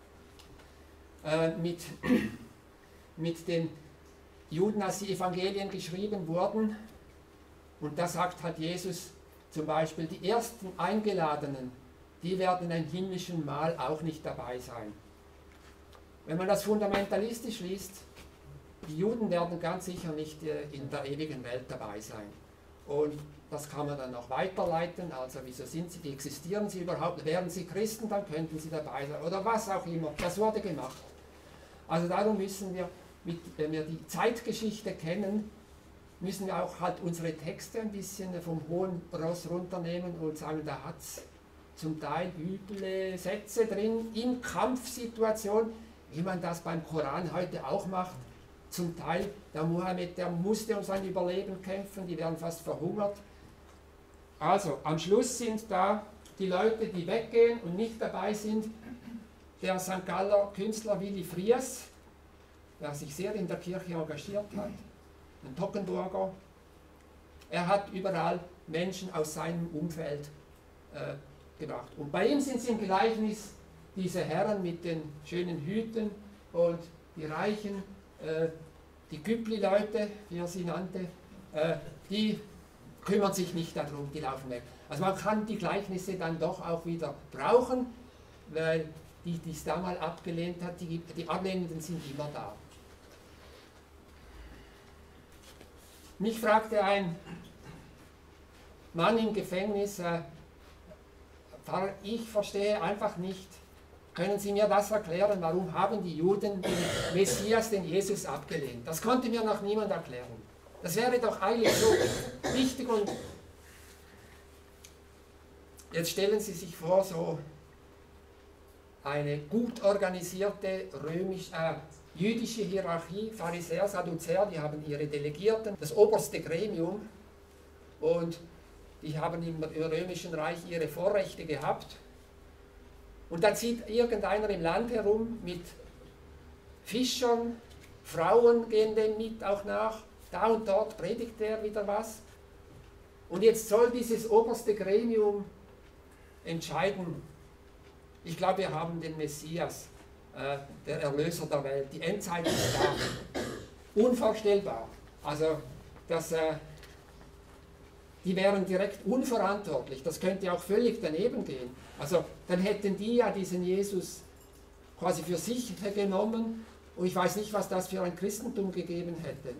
mit den Juden, als die Evangelien geschrieben wurden. Und da hat Jesus zum Beispiel, die ersten Eingeladenen, die werden ein himmlischen Mahl auch nicht dabei sein. Wenn man das fundamentalistisch liest, die Juden werden ganz sicher nicht in der ewigen Welt dabei sein. Und das kann man dann noch weiterleiten, also wieso existieren sie überhaupt, wären sie Christen, dann könnten sie dabei sein, oder was auch immer, das wurde gemacht. Also darum müssen wir, wenn wir die Zeitgeschichte kennen, müssen wir auch halt unsere Texte ein bisschen vom hohen Ross runternehmen und sagen, da hat es zum Teil üble Sätze drin, in Kampfsituationen, wie man das beim Koran heute auch macht. Zum Teil, der Mohammed, der musste um sein Überleben kämpfen, die werden fast verhungert. Also, am Schluss sind da die Leute, die weggehen und nicht dabei sind, der St. Galler Künstler Willy Fries, der sich sehr in der Kirche engagiert hat, ein Toggenburger. Er hat überall Menschen aus seinem Umfeld gebracht. Und bei ihm sind es im Gleichnis diese Herren mit den schönen Hüten und die Reichen, die Güppli-Leute, wie er sie nannte, die kümmern sich nicht darum, die laufen weg. Also man kann die Gleichnisse dann doch auch wieder brauchen, weil die es damals abgelehnt hat, die Ablehnenden sind immer da. Mich fragte ein Mann im Gefängnis, ich verstehe einfach nicht, können Sie mir das erklären, warum haben die Juden den Messias, den Jesus, abgelehnt? Das konnte mir noch niemand erklären. Das wäre doch eigentlich so wichtig. Und jetzt stellen Sie sich vor, so eine gut organisierte jüdische Hierarchie, Pharisäer, Sadduzäer, die haben ihre Delegierten, das oberste Gremium, und die haben im Römischen Reich ihre Vorrechte gehabt. Und dann zieht irgendeiner im Land herum mit Fischern, Frauen gehen dem mit auch nach, da und dort predigt er wieder was. Und jetzt soll dieses oberste Gremium entscheiden, ich glaube, wir haben den Messias, der Erlöser der Welt, die Endzeit ist da. Unvorstellbar. Also, die wären direkt unverantwortlich, das könnte auch völlig daneben gehen. Also, dann hätten die ja diesen Jesus quasi für sich genommen und ich weiß nicht, was das für ein Christentum gegeben hätte.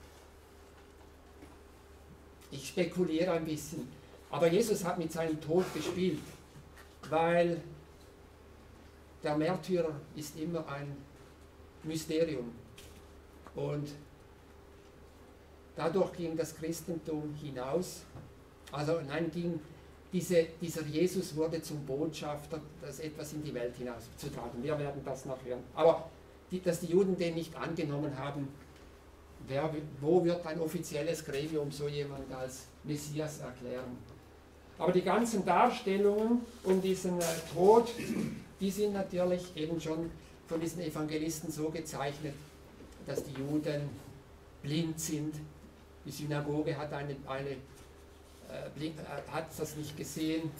Ich spekuliere ein bisschen. Aber Jesus hat mit seinem Tod gespielt, weil der Märtyrer ist immer ein Mysterium. Und dadurch ging das Christentum hinaus. Also nein, dieser Jesus wurde zum Botschafter, das etwas in die Welt hinauszutragen. Wir werden das noch hören. Aber dass die Juden den nicht angenommen haben, wo wird ein offizielles Gremium so jemand als Messias erklären? Aber die ganzen Darstellungen um diesen Tod, die sind natürlich eben schon von diesen Evangelisten so gezeichnet, dass die Juden blind sind. Die Synagoge hat hat das nicht gesehen.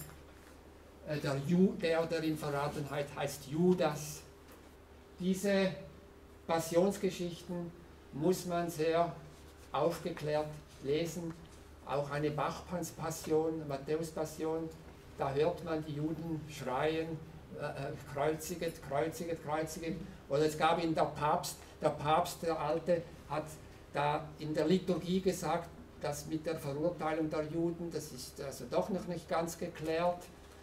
Der ihn verraten hat, heißt Judas. Diese Passionsgeschichten muss man sehr aufgeklärt lesen. Auch eine Bach-Passion, Matthäus-Passion, da hört man die Juden schreien, kreuziget, kreuziget, kreuziget. Oder es gab ihn der Papst, der Alte, hat da in der Liturgie gesagt, dass mit der Verurteilung der Juden, das ist also doch noch nicht ganz geklärt.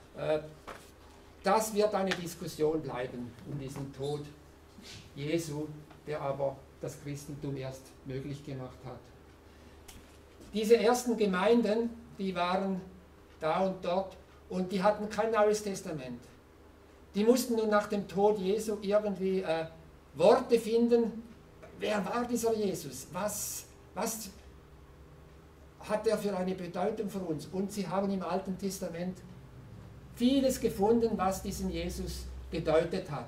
Das wird eine Diskussion bleiben um diesen Tod Jesu, der aber das Christentum erst möglich gemacht hat. Diese ersten Gemeinden, die waren da und dort und die hatten kein Neues Testament. Die mussten nun nach dem Tod Jesu irgendwie Worte finden. Wer war dieser Jesus? Was hat er für eine Bedeutung für uns? Und sie haben im Alten Testament vieles gefunden, was diesen Jesus gedeutet hat.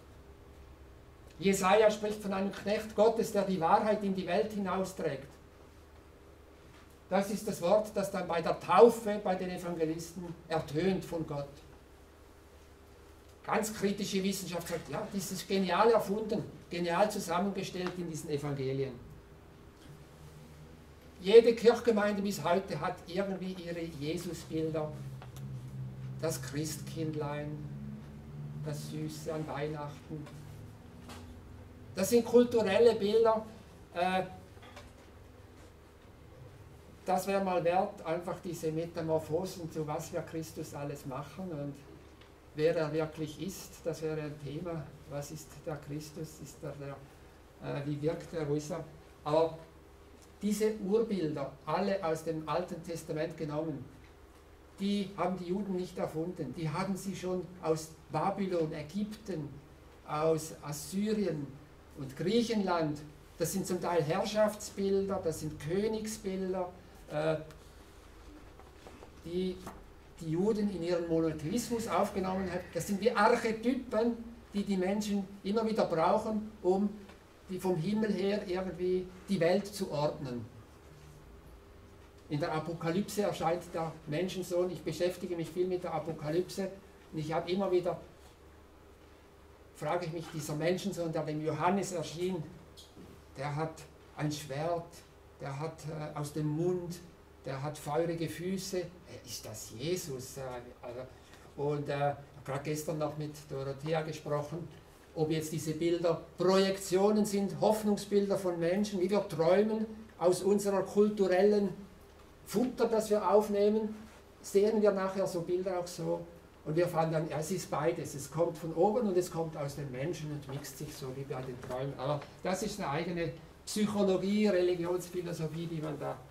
Jesaja spricht von einem Knecht Gottes, der die Wahrheit in die Welt hinausträgt. Das ist das Wort, das dann bei der Taufe bei den Evangelisten ertönt von Gott. Ganz kritische Wissenschaft sagt, ja, das ist genial erfunden, genial zusammengestellt in diesen Evangelien. Jede Kirchgemeinde bis heute hat irgendwie ihre Jesusbilder, das Christkindlein, das Süße an Weihnachten. Das sind kulturelle Bilder. Das wäre mal wert, einfach diese Metamorphosen, zu was wir Christus alles machen und wer er wirklich ist. Das wäre ein Thema. Was ist der Christus? Wie wirkt er? Wo ist er? Aber Diese Urbilder, alle aus dem Alten Testament genommen, die haben die Juden nicht erfunden. Die haben sie schon aus Babylon, Ägypten, aus Assyrien und Griechenland. Das sind zum Teil Herrschaftsbilder, das sind Königsbilder, die die Juden in ihren Monotheismus aufgenommen haben. Das sind wie Archetypen, die die Menschen immer wieder brauchen, um die vom Himmel her irgendwie die Welt zu ordnen. In der Apokalypse erscheint der Menschensohn. Ich beschäftige mich viel mit der Apokalypse und ich habe immer wieder, frage ich mich, dieser Menschensohn, der dem Johannes erschien, der hat ein Schwert, der hat aus dem Mund, der hat feurige Füße. Ist das Jesus? Und ich habe gerade gestern noch mit Dorothea gesprochen, ob jetzt diese Bilder Projektionen sind, Hoffnungsbilder von Menschen, wie wir träumen aus unserer kulturellen Futter, das wir aufnehmen, sehen wir nachher so Bilder auch so. Und wir fanden dann, ja, es ist beides. Es kommt von oben und es kommt aus den Menschen und mixt sich so wie bei den Träumen. Aber das ist eine eigene Psychologie, Religionsphilosophie, die man da.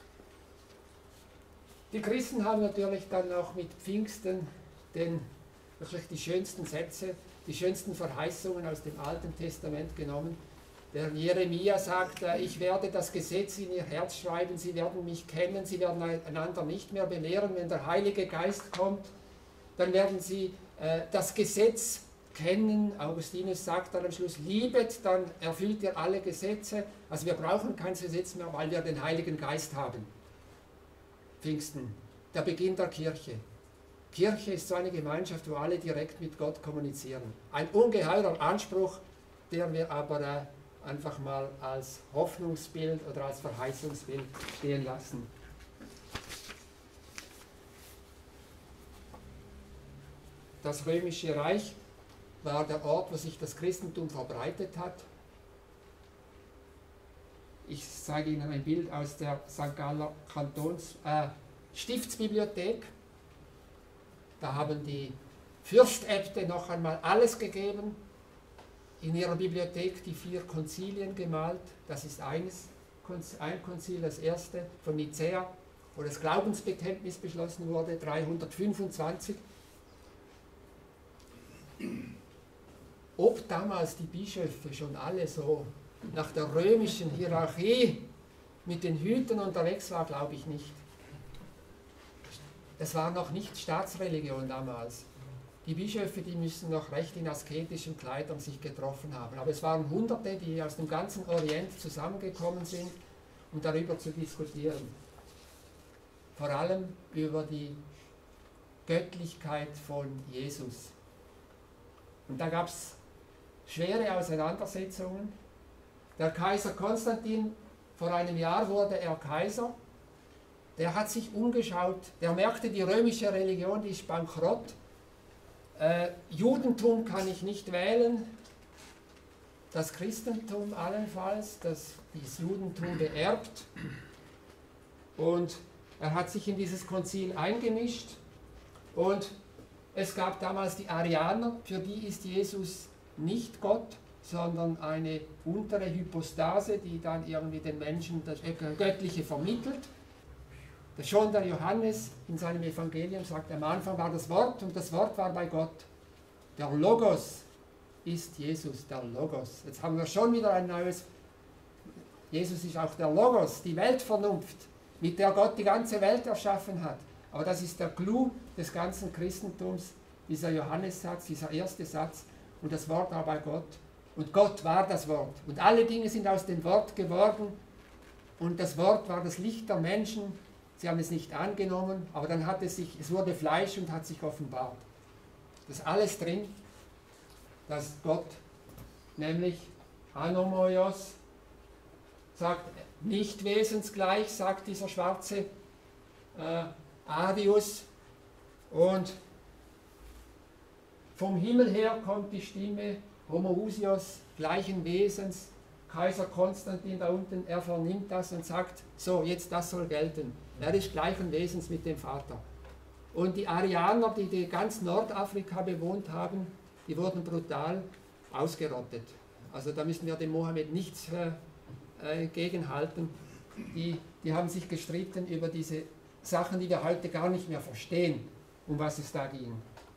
Die Christen haben natürlich dann auch mit Pfingsten wirklich die schönsten Sätze, die schönsten Verheißungen aus dem Alten Testament genommen. Der Jeremia sagt, ich werde das Gesetz in ihr Herz schreiben, sie werden mich kennen, sie werden einander nicht mehr belehren. Wenn der Heilige Geist kommt, dann werden sie das Gesetz kennen. Augustinus sagt dann am Schluss, liebet, dann erfüllt ihr alle Gesetze. Also wir brauchen kein Gesetz mehr, weil wir den Heiligen Geist haben. Pfingsten, der Beginn der Kirche. Kirche ist so eine Gemeinschaft, wo alle direkt mit Gott kommunizieren. Ein ungeheurer Anspruch, den wir aber einfach mal als Hoffnungsbild oder als Verheißungsbild stehen lassen. Das Römische Reich war der Ort, wo sich das Christentum verbreitet hat. Ich zeige Ihnen ein Bild aus der St. Galler Stiftsbibliothek. Da haben die Fürstäbte noch einmal alles gegeben. In ihrer Bibliothek die 4 Konzilien gemalt. Das ist ein Konzil, das erste von Nicäa, wo das Glaubensbekenntnis beschlossen wurde, 325. Ob damals die Bischöfe schon alle so nach der römischen Hierarchie mit den Hüten unterwegs waren, glaube ich nicht. Es war noch nicht Staatsreligion damals. Die Bischöfe, die müssen noch recht in asketischen Kleidern sich getroffen haben. Aber es waren Hunderte, die aus dem ganzen Orient zusammengekommen sind, um darüber zu diskutieren. Vor allem über die Göttlichkeit von Jesus. Und da gab es schwere Auseinandersetzungen. Der Kaiser Konstantin, vor einem Jahr wurde er Kaiser. Der hat sich umgeschaut, der merkte, die römische Religion, die ist bankrott. Judentum kann ich nicht wählen, das Christentum allenfalls, das Judentum beerbt. Und er hat sich in dieses Konzil eingemischt und es gab damals die Arianer, für die ist Jesus nicht Gott, sondern eine untere Hypostase, die dann irgendwie den Menschen das Göttliche vermittelt. Schon der Johannes in seinem Evangelium sagt, am Anfang war das Wort und das Wort war bei Gott. Der Logos ist Jesus, der Logos. Jetzt haben wir schon wieder ein neues. Jesus ist auch der Logos, die Weltvernunft, mit der Gott die ganze Welt erschaffen hat. Aber das ist der Clou des ganzen Christentums, dieser Johannessatz, dieser erste Satz. Und das Wort war bei Gott. Und Gott war das Wort. Und alle Dinge sind aus dem Wort geworden. Und das Wort war das Licht der Menschen. Sie haben es nicht angenommen, aber dann hat es wurde Fleisch und hat sich offenbart. Das ist alles drin, dass Gott, nämlich Anomaios, sagt, nicht wesensgleich, sagt dieser schwarze Arius, und vom Himmel her kommt die Stimme, Homoousios, gleichen Wesens, Kaiser Konstantin da unten, er vernimmt das und sagt, so, jetzt das soll gelten. Er ist gleichen Wesens mit dem Vater. Und die Arianer, die ganz Nordafrika bewohnt haben, die wurden brutal ausgerottet. Also da müssen wir dem Mohammed nichts gegenhalten. die haben sich gestritten über diese Sachen, die wir heute gar nicht mehr verstehen, um was es da ging.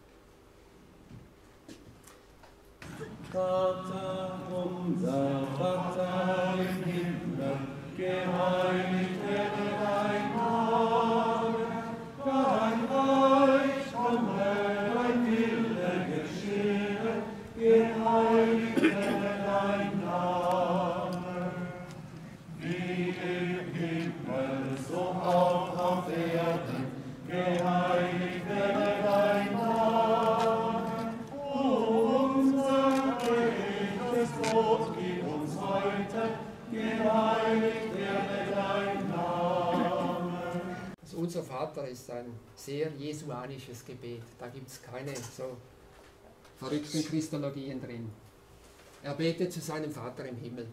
Vater unser, Vater im Himmel, geheiligt werde dein Name, dein Reich komme, dein Wille geschehe, geheiligt werde dein Name, wie im Himmel, so auch auf Erden, geheiligt werde dein Name, unser tägliches Brot gib uns heute, geheiligt werde dein Name. Also unser Vater ist ein sehr jesuanisches Gebet. Da gibt es keine so verrückten Christologien drin. Er betet zu seinem Vater im Himmel.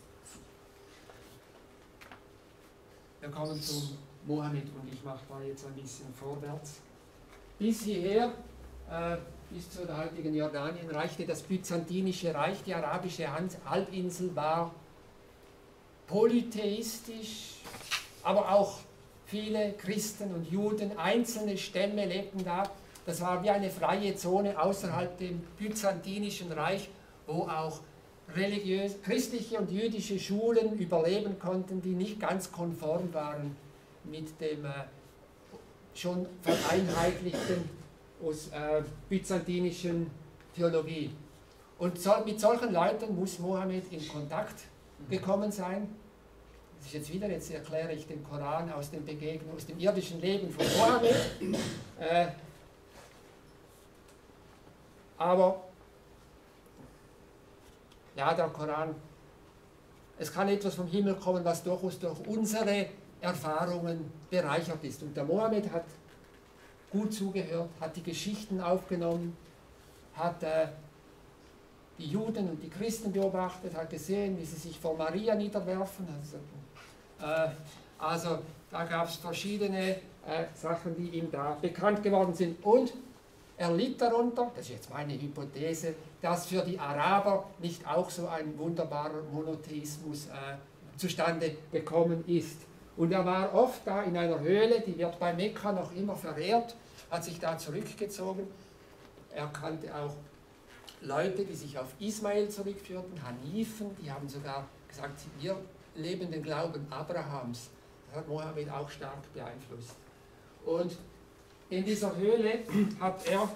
Wir kommen zum Mohammed und ich mache da jetzt ein bisschen vorwärts. Bis hierher, bis zu der heutigen Jordanien, reichte das Byzantinische Reich. Die arabische Halbinsel war polytheistisch, aber auch viele Christen und Juden, einzelne Stämme lebten da. Das war wie eine freie Zone außerhalb dem Byzantinischen Reich, wo auch christliche und jüdische Schulen überleben konnten, die nicht ganz konform waren mit dem schon vereinheitlichten byzantinischen Theologie. Und mit solchen Leuten muss Mohammed in Kontakt gekommen sein. Das ist jetzt wieder, jetzt erkläre ich den Koran aus dem irdischen Leben von Mohammed. Aber ja, der Koran, es kann etwas vom Himmel kommen, was durchaus durch unsere Erfahrungen bereichert ist. Und der Mohammed hat gut zugehört, hat die Geschichten aufgenommen, hat die Juden und die Christen beobachtet, hat gesehen, wie sie sich vor Maria niederwerfen. Also da gab es verschiedene Sachen, die ihm da bekannt geworden sind. Und er litt darunter, das ist jetzt meine Hypothese, dass für die Araber nicht auch so ein wunderbarer Monotheismus zustande gekommen ist. Und er war oft da in einer Höhle, die wird bei Mekka noch immer verehrt, hat sich da zurückgezogen. Er kannte auch Leute, die sich auf Ismael zurückführten, Hanifen, die haben sogar gesagt, wir leben den Glauben Abrahams. Das hat Mohammed auch stark beeinflusst. Und in dieser Höhle hat er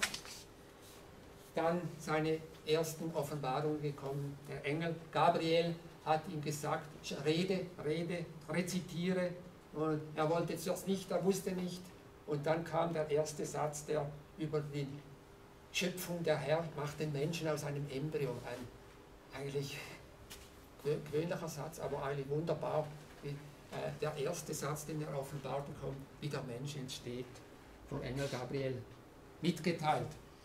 dann seine ersten Offenbarungen bekommen. Der Engel Gabriel hat ihm gesagt, rede, rezitiere. Und er wollte zuerst nicht, er wusste nicht. Und dann kam der erste Satz, der über die Schöpfung, der Herr macht den Menschen aus einem Embryo. Ein eigentlich gewöhnlicher Satz, aber eigentlich wunderbar. Wie, der erste Satz, den er offenbart bekommt, wie der Mensch entsteht, von Engel Gabriel mitgeteilt.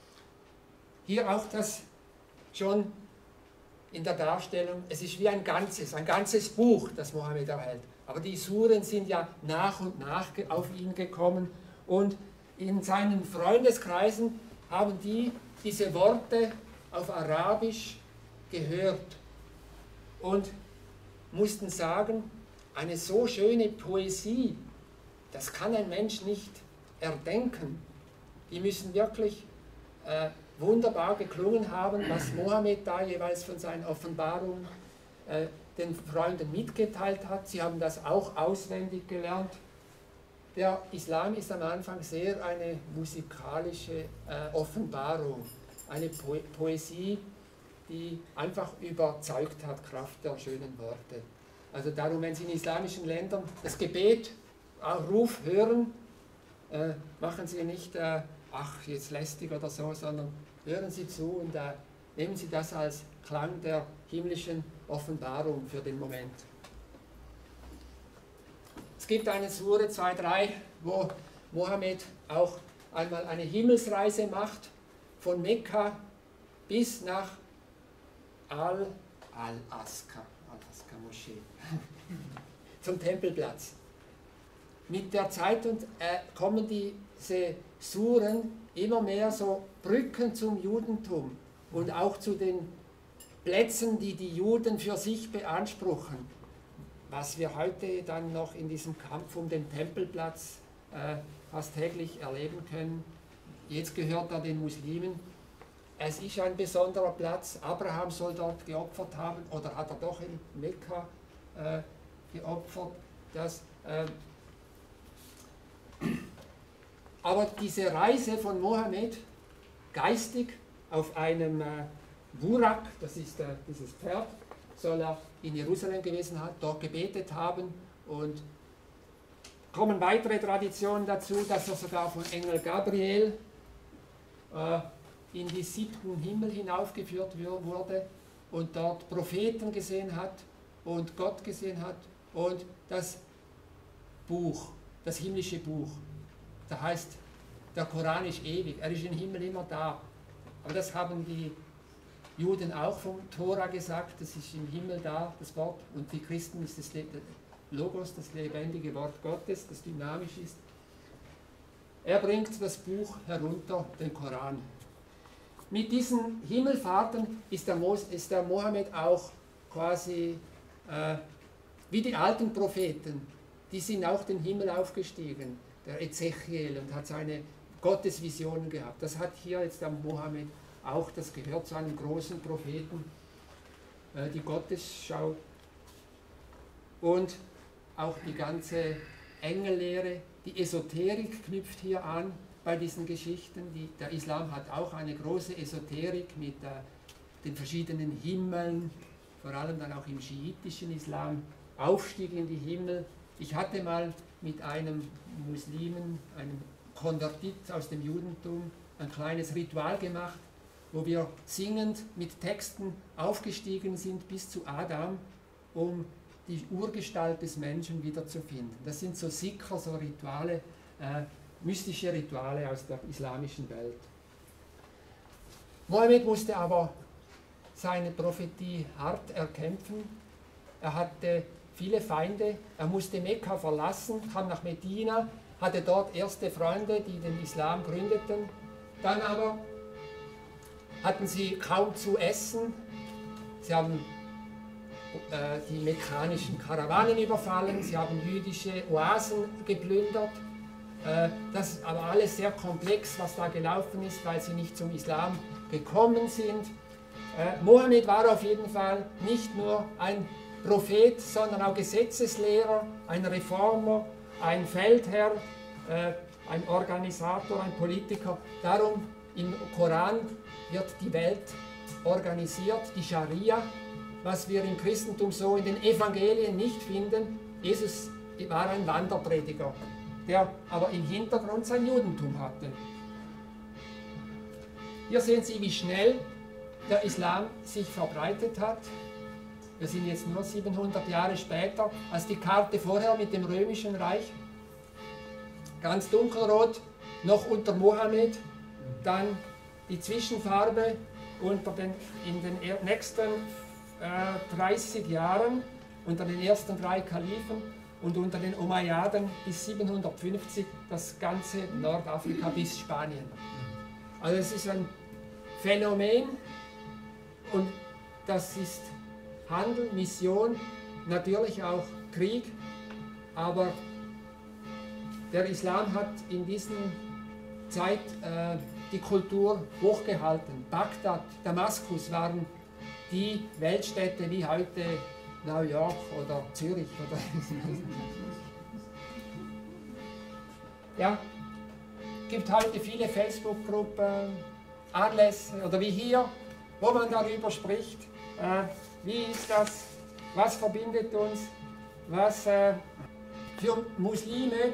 Hier auch das schon in der Darstellung, es ist wie ein ganzes Buch, das Mohammed erhält. Aber die Suren sind ja nach und nach auf ihn gekommen und in seinen Freundeskreisen haben die diese Worte auf Arabisch gehört und mussten sagen, eine so schöne Poesie, das kann ein Mensch nicht erdenken. Die müssen wirklich wunderbar geklungen haben, was Mohammed da jeweils von seinen Offenbarungen den Freunden mitgeteilt hat. Sie haben das auch auswendig gelernt. Der Islam ist am Anfang sehr eine musikalische Offenbarung, eine Poesie, die einfach überzeugt hat, Kraft der schönen Worte. Also darum, wenn Sie in islamischen Ländern das Gebet, Ruf hören, machen Sie nicht, ach, jetzt lästig oder so, sondern hören Sie zu und nehmen Sie das als Klang der himmlischen Offenbarung für den Moment. Es gibt eine Sure 2,3, wo Mohammed auch einmal eine Himmelsreise macht, von Mekka bis nach Al-Aqsa Moschee, zum Tempelplatz. Mit der Zeit kommen diese Suren immer mehr so Brücken zum Judentum und auch zu den Plätzen, die die Juden für sich beanspruchen. was wir heute dann noch in diesem Kampf um den Tempelplatz fast täglich erleben können. Jetzt gehört er den Muslimen. Es ist ein besonderer Platz. Abraham soll dort geopfert haben, oder hat er doch in Mekka geopfert. Aber diese Reise von Mohammed, geistig, auf einem Burak, das ist dieses Pferd, soll er in Jerusalem gewesen haben, dort gebetet haben, und kommen weitere Traditionen dazu, dass er sogar von Engel Gabriel in die 7. Himmel hinaufgeführt wurde und dort Propheten gesehen hat und Gott gesehen hat, und das Buch, das himmlische Buch, da heißt, der Koran ist ewig, er ist im Himmel immer da. Aber das haben die Juden auch vom Tora gesagt, das ist im Himmel da, das Wort, und die Christen ist das Logos, das lebendige Wort Gottes, das dynamisch ist. Er bringt das Buch herunter, den Koran. Mit diesen Himmelfahrten ist der Mohammed auch quasi wie die alten Propheten, die sind auch den Himmel aufgestiegen, der Ezechiel, und hat seine Gottesvisionen gehabt. Das hat hier jetzt der Mohammed auch, das gehört zu einem großen Propheten, die Gottesschau. Und auch die ganze Engellehre, die Esoterik knüpft hier an bei diesen Geschichten. Der Islam hat auch eine große Esoterik mit den verschiedenen Himmeln, vor allem dann auch im schiitischen Islam, Aufstieg in die Himmel. Ich hatte mal mit einem Muslimen, einem Konvertit aus dem Judentum, ein kleines Ritual gemacht, wo wir singend mit Texten aufgestiegen sind bis zu Adam, um die Urgestalt des Menschen wiederzufinden. Das sind so Sikher, so Rituale, mystische Rituale aus der islamischen Welt. Mohammed musste aber seine Prophetie hart erkämpfen. Er hatte viele Feinde, er musste Mekka verlassen, kam nach Medina, hatte dort erste Freunde, die den Islam gründeten. Dann aber hatten sie kaum zu essen. Sie haben die mekkanischen Karawanen überfallen, sie haben jüdische Oasen geplündert. Das ist aber alles sehr komplex, was da gelaufen ist, weil sie nicht zum Islam gekommen sind. Mohammed war auf jeden Fall nicht nur ein Prophet, sondern auch Gesetzeslehrer, ein Reformer, ein Feldherr, ein Organisator, ein Politiker. Darum im Koran wird die Welt organisiert, die Scharia, was wir im Christentum so in den Evangelien nicht finden. Jesus war ein Wanderprediger, der aber im Hintergrund sein Judentum hatte. Hier sehen Sie, wie schnell der Islam sich verbreitet hat. Wir sind jetzt nur 700 Jahre später als die Karte vorher mit dem Römischen Reich. Ganz dunkelrot, noch unter Mohammed, dann die Zwischenfarbe in den nächsten 30 Jahren unter den ersten 3 Kalifen und unter den Umayyaden bis 750 das ganze Nordafrika bis Spanien. Also es ist ein Phänomen, und das ist Handel, Mission, natürlich auch Krieg, aber der Islam hat in dieser Zeit die Kultur hochgehalten. Bagdad, Damaskus waren die Weltstädte wie heute New York oder Zürich. Oder ja, es gibt heute viele Facebook-Gruppen, Anlässe oder wie hier, wo man darüber spricht. Wie ist das? Was verbindet uns? Was für Muslime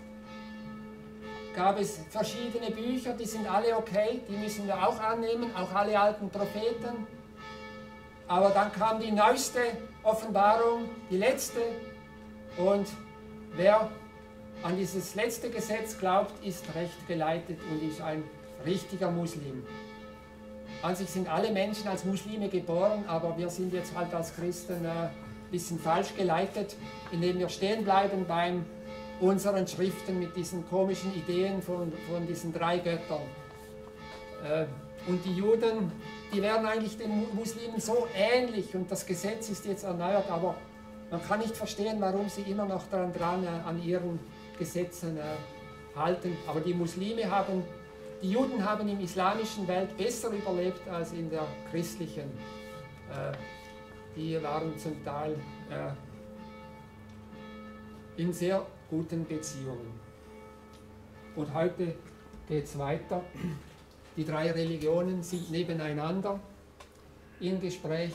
gab es verschiedene Bücher, die sind alle okay, die müssen wir auch annehmen, auch alle alten Propheten. Aber dann kam die neueste Offenbarung, die letzte, und wer an dieses letzte Gesetz glaubt, ist recht geleitet und ist ein richtiger Muslim. An sich sind alle Menschen als Muslime geboren, aber wir sind jetzt halt als Christen ein bisschen falsch geleitet, indem wir stehen bleiben bei unseren Schriften mit diesen komischen Ideen von diesen 3 Göttern. Und die Juden, die werden eigentlich den Muslimen so ähnlich, und das Gesetz ist jetzt erneuert, aber Man kann nicht verstehen, warum sie immer noch dran an ihren Gesetzen halten. Aber die Juden haben im islamischen Welt besser überlebt als in der christlichen. Die waren zum Teil in sehr guten Beziehungen. Und heute geht es weiter. Die drei Religionen sind nebeneinander im Gespräch.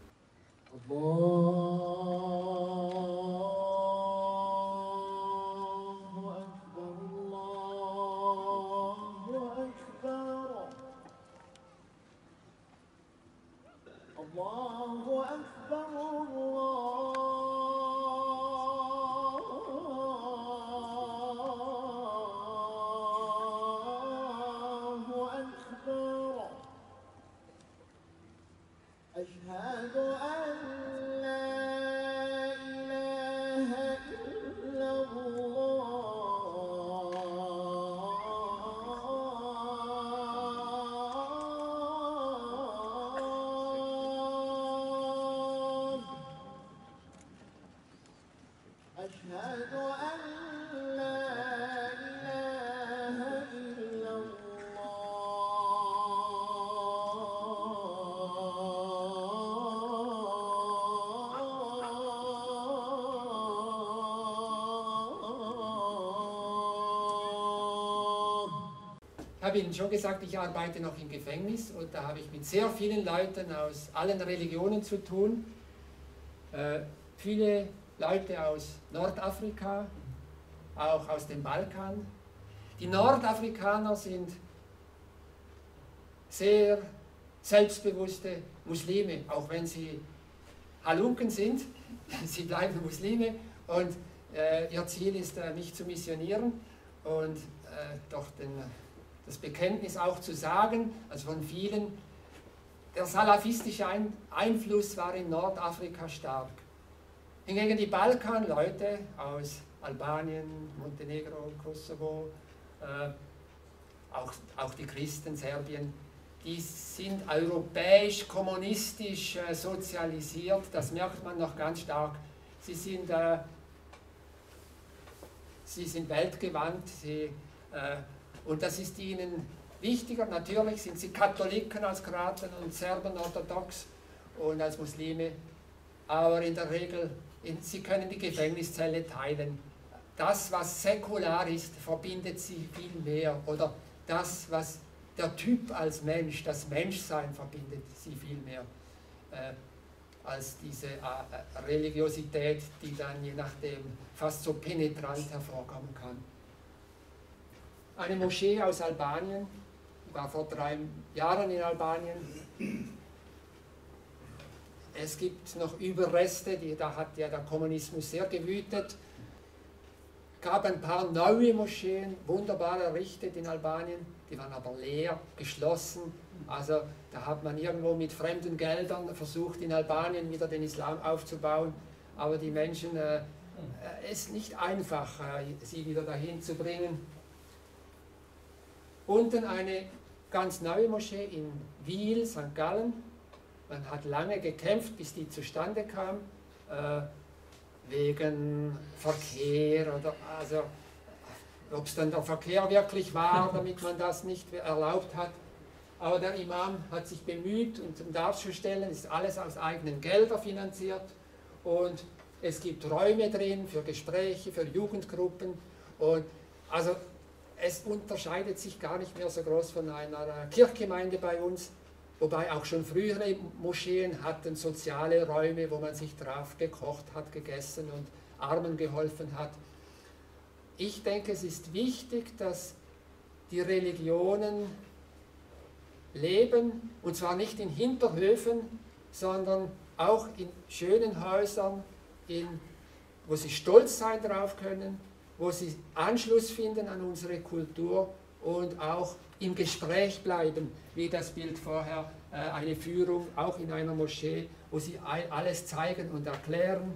أشهد أن لا إله إلا الله أشهد أن لا إله إلا Ich habe Ihnen schon gesagt, ich arbeite noch im Gefängnis und da habe ich mit sehr vielen Leuten aus allen Religionen zu tun. Viele Leute aus Nordafrika, auch aus dem Balkan. Die Nordafrikaner sind sehr selbstbewusste Muslime, auch wenn sie Halunken sind. Sie bleiben Muslime und ihr Ziel ist nicht zu missionieren und doch das Bekenntnis auch zu sagen, also von vielen. Der salafistische Einfluss war in Nordafrika stark. Hingegen die Balkanleute aus Albanien, Montenegro, Kosovo, auch die Christen, Serbien, die sind europäisch, kommunistisch sozialisiert, das merkt man noch ganz stark. Sie sind weltgewandt, und das ist ihnen wichtiger. Natürlich sind sie Katholiken als Kroaten und Serben orthodox und als Muslime, aber in der Regel, sie können die Gefängniszelle teilen. Das, was säkular ist, verbindet sie viel mehr. Oder das, was der Typ als Mensch, das Menschsein verbindet sie viel mehr als diese Religiosität, die dann je nachdem fast so penetrant hervorkommen kann. Eine Moschee aus Albanien, ich war vor 3 Jahren in Albanien. Es gibt noch Überreste, da hat ja der Kommunismus sehr gewütet. Es gab ein paar neue Moscheen, wunderbar errichtet in Albanien, die waren aber leer, geschlossen. Also da hat man irgendwo mit fremden Geldern versucht, in Albanien wieder den Islam aufzubauen. Aber die Menschen, es ist nicht einfach, sie wieder dahin zu bringen. Unten eine ganz neue Moschee in Wiel, St. Gallen. Man hat lange gekämpft, bis die zustande kam, wegen Verkehr oder also ob es dann der Verkehr wirklich war, damit man das nicht erlaubt hat. Aber der Imam hat sich bemüht, um darzustellen, es ist alles aus eigenen Geldern finanziert und es gibt Räume drin für Gespräche, für Jugendgruppen und also es unterscheidet sich gar nicht mehr so groß von einer Kirchgemeinde bei uns, wobei auch schon frühere Moscheen hatten soziale Räume, wo man sich traf, gekocht hat, gegessen und Armen geholfen hat. Ich denke, es ist wichtig, dass die Religionen leben, und zwar nicht in Hinterhöfen, sondern auch in schönen Häusern, wo sie stolz sein drauf können, wo sie Anschluss finden an unsere Kultur und auch im Gespräch bleiben, wie das Bild vorher, eine Führung auch in einer Moschee, wo sie alles zeigen und erklären.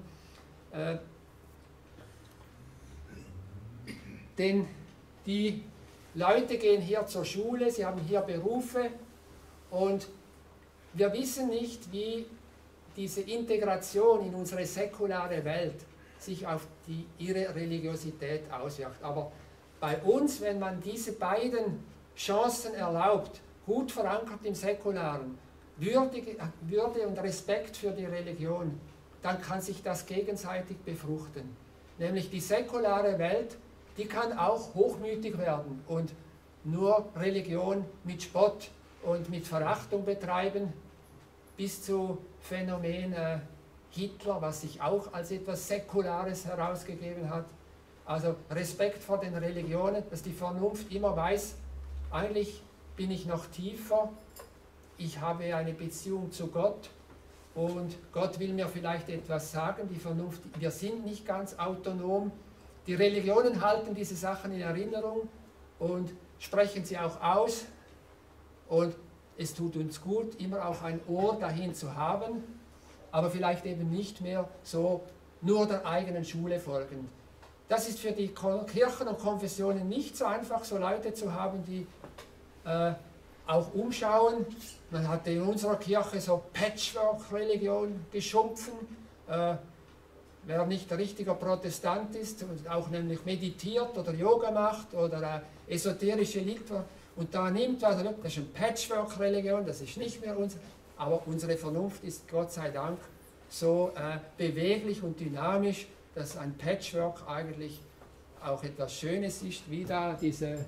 Denn die Leute gehen hier zur Schule, sie haben hier Berufe und wir wissen nicht, wie diese Integration in unsere säkulare Welt sich auf ihre Religiosität auswirkt. Aber bei uns, wenn man diese beiden Chancen erlaubt, gut verankert im Säkularen, Würde und Respekt für die Religion, dann kann sich das gegenseitig befruchten. Nämlich die säkulare Welt, die kann auch hochmütig werden und nur Religion mit Spott und mit Verachtung betreiben, bis zu Phänomen Hitler, was sich auch als etwas Säkulares herausgegeben hat. Also Respekt vor den Religionen, dass die Vernunft immer weiß, eigentlich bin ich noch tiefer, ich habe eine Beziehung zu Gott und Gott will mir vielleicht etwas sagen, die Vernunft, wir sind nicht ganz autonom. Die Religionen halten diese Sachen in Erinnerung und sprechen sie auch aus und es tut uns gut, immer auch ein Ohr dahin zu haben, aber vielleicht eben nicht mehr so nur der eigenen Schule folgend. Das ist für die Kirchen und Konfessionen nicht so einfach, so Leute zu haben, die auch umschauen. Man hatte in unserer Kirche so Patchwork-Religion geschumpfen. Wer nicht ein richtiger Protestant ist und auch nämlich meditiert oder Yoga macht oder esoterische Literatur und da nimmt, also das ist eine Patchwork-Religion, das ist nicht mehr uns, aber unsere Vernunft ist Gott sei Dank so beweglich und dynamisch, dass ein Patchwork eigentlich auch etwas Schönes ist, wie da diese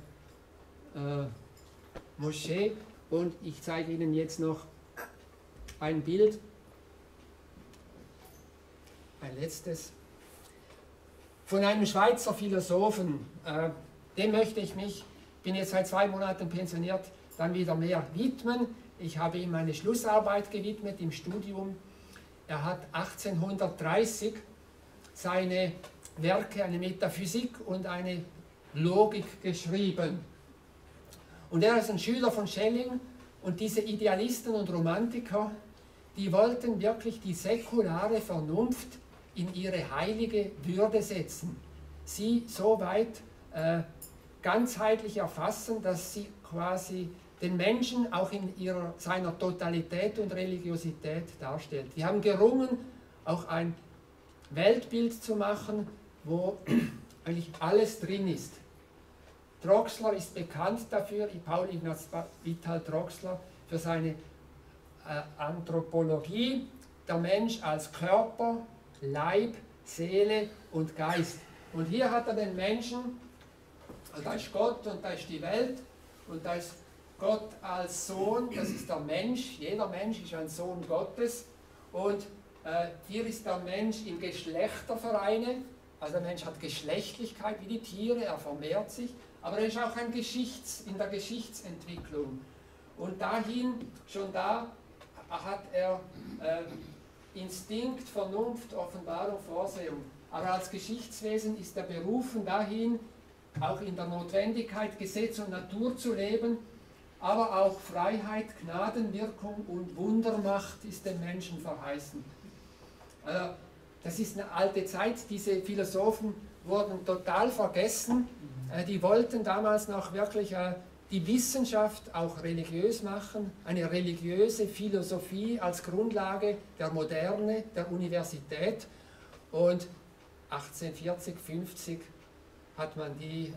Moschee. Und ich zeige Ihnen jetzt noch ein Bild, ein letztes, von einem Schweizer Philosophen. Dem möchte ich mich, bin jetzt seit 2 Monaten pensioniert, dann wieder mehr widmen. Ich habe ihm meine Schlussarbeit gewidmet im Studium. Er hat 1830 seine Werke, eine Metaphysik und eine Logik geschrieben. Und er ist ein Schüler von Schelling und diese Idealisten und Romantiker, die wollten wirklich die säkulare Vernunft in ihre heilige Würde setzen. Sie so weit ganzheitlich erfassen, dass sie quasi den Menschen auch in seiner Totalität und Religiosität darstellt. Die haben gerungen, auch ein Weltbild zu machen, wo eigentlich alles drin ist. Troxler ist bekannt dafür, Paul Ignaz Vital Troxler, für seine Anthropologie, der Mensch als Körper, Leib, Seele und Geist. Und hier hat er den Menschen, da ist Gott und da ist die Welt und da ist Gott als Sohn, das ist der Mensch, jeder Mensch ist ein Sohn Gottes und hier ist der Mensch in Geschlechtervereine, also der Mensch hat Geschlechtlichkeit wie die Tiere, er vermehrt sich, aber er ist auch in der Geschichtsentwicklung. Und dahin, schon da hat er Instinkt, Vernunft, Offenbarung, Vorsehung. Aber als Geschichtswesen ist er berufen dahin, auch in der Notwendigkeit, Gesetz und Natur zu leben, aber auch Freiheit, Gnadenwirkung und Wundermacht ist dem Menschen verheißen. Das ist eine alte Zeit, diese Philosophen wurden total vergessen. Die wollten damals noch wirklich die Wissenschaft auch religiös machen, eine religiöse Philosophie als Grundlage der Moderne, der Universität. Und 1840, 50 hat man die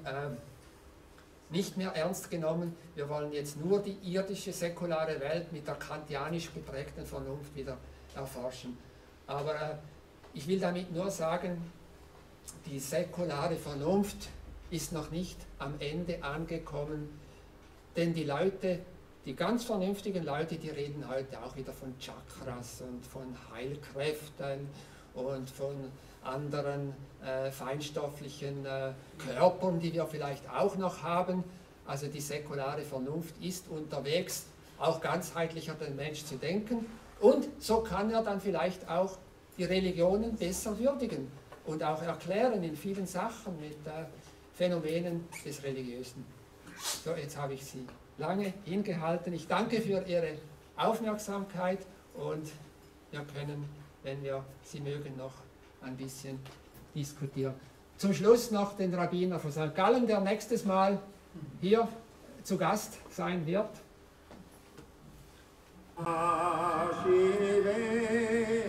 nicht mehr ernst genommen. Wir wollen jetzt nur die irdische, säkulare Welt mit der kantianisch geprägten Vernunft wieder erforschen. Aber ich will damit nur sagen, die säkulare Vernunft ist noch nicht am Ende angekommen, denn die Leute, die ganz vernünftigen Leute, die reden heute auch wieder von Chakras und von Heilkräften und von anderen feinstofflichen Körpern, die wir vielleicht auch noch haben. Also die säkulare Vernunft ist unterwegs, auch ganzheitlicher den Mensch zu denken und so kann er dann vielleicht auch die Religionen besser würdigen und auch erklären in vielen Sachen mit Phänomenen des Religiösen. So, jetzt habe ich Sie lange hingehalten. Ich danke für Ihre Aufmerksamkeit und wir können, wenn wir Sie mögen, noch ein bisschen diskutieren. Zum Schluss noch den Rabbiner von St. Gallen, der nächstes Mal hier zu Gast sein wird. Ashive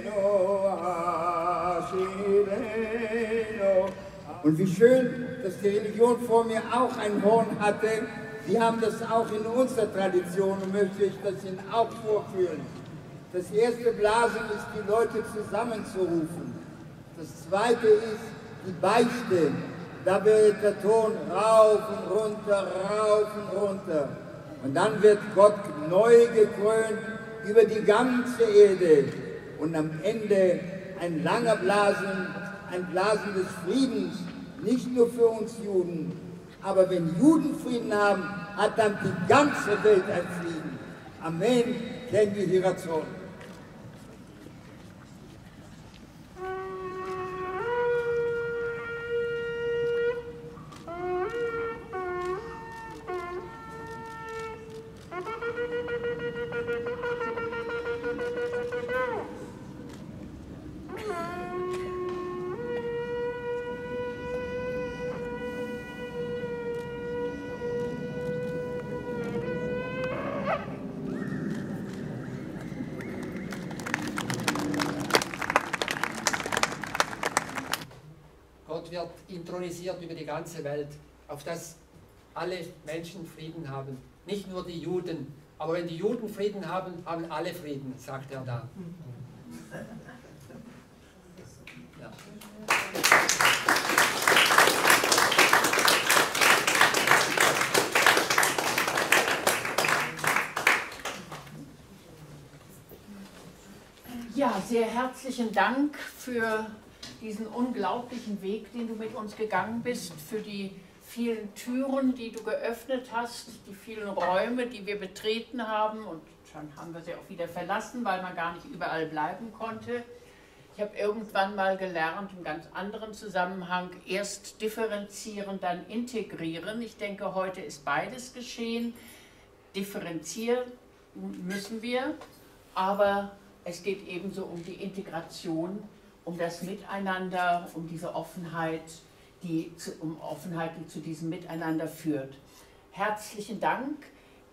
Und wie schön, dass die Religion vor mir auch ein Horn hatte. Sie haben das auch in unserer Tradition und möchte ich das Ihnen auch vorführen. Das erste Blasen ist, die Leute zusammenzurufen. Das zweite ist die Beichte. Da wird der Ton rauf und runter, rauf und runter. Und dann wird Gott neu gekrönt über die ganze Erde. Und am Ende ein langer Blasen, ein Blasen des Friedens, nicht nur für uns Juden. Aber wenn Juden Frieden haben, hat dann die ganze Welt einen Frieden. Amen, Ken Yehi Ratzon. Gott wird intronisiert über die ganze Welt, auf dass alle Menschen Frieden haben. Nicht nur die Juden. Aber wenn die Juden Frieden haben, haben alle Frieden, sagt er da. Ja. Ja, sehr herzlichen Dank für diesen unglaublichen Weg, den du mit uns gegangen bist, für die vielen Türen, die du geöffnet hast, die vielen Räume, die wir betreten haben, und schon haben wir sie auch wieder verlassen, weil man gar nicht überall bleiben konnte. Ich habe irgendwann mal gelernt, im ganz anderen Zusammenhang, erst differenzieren, dann integrieren. Ich denke, heute ist beides geschehen. Differenzieren müssen wir, aber es geht ebenso um die Integration, um das Miteinander, um diese Offenheit, die zu diesem Miteinander führt. Herzlichen Dank.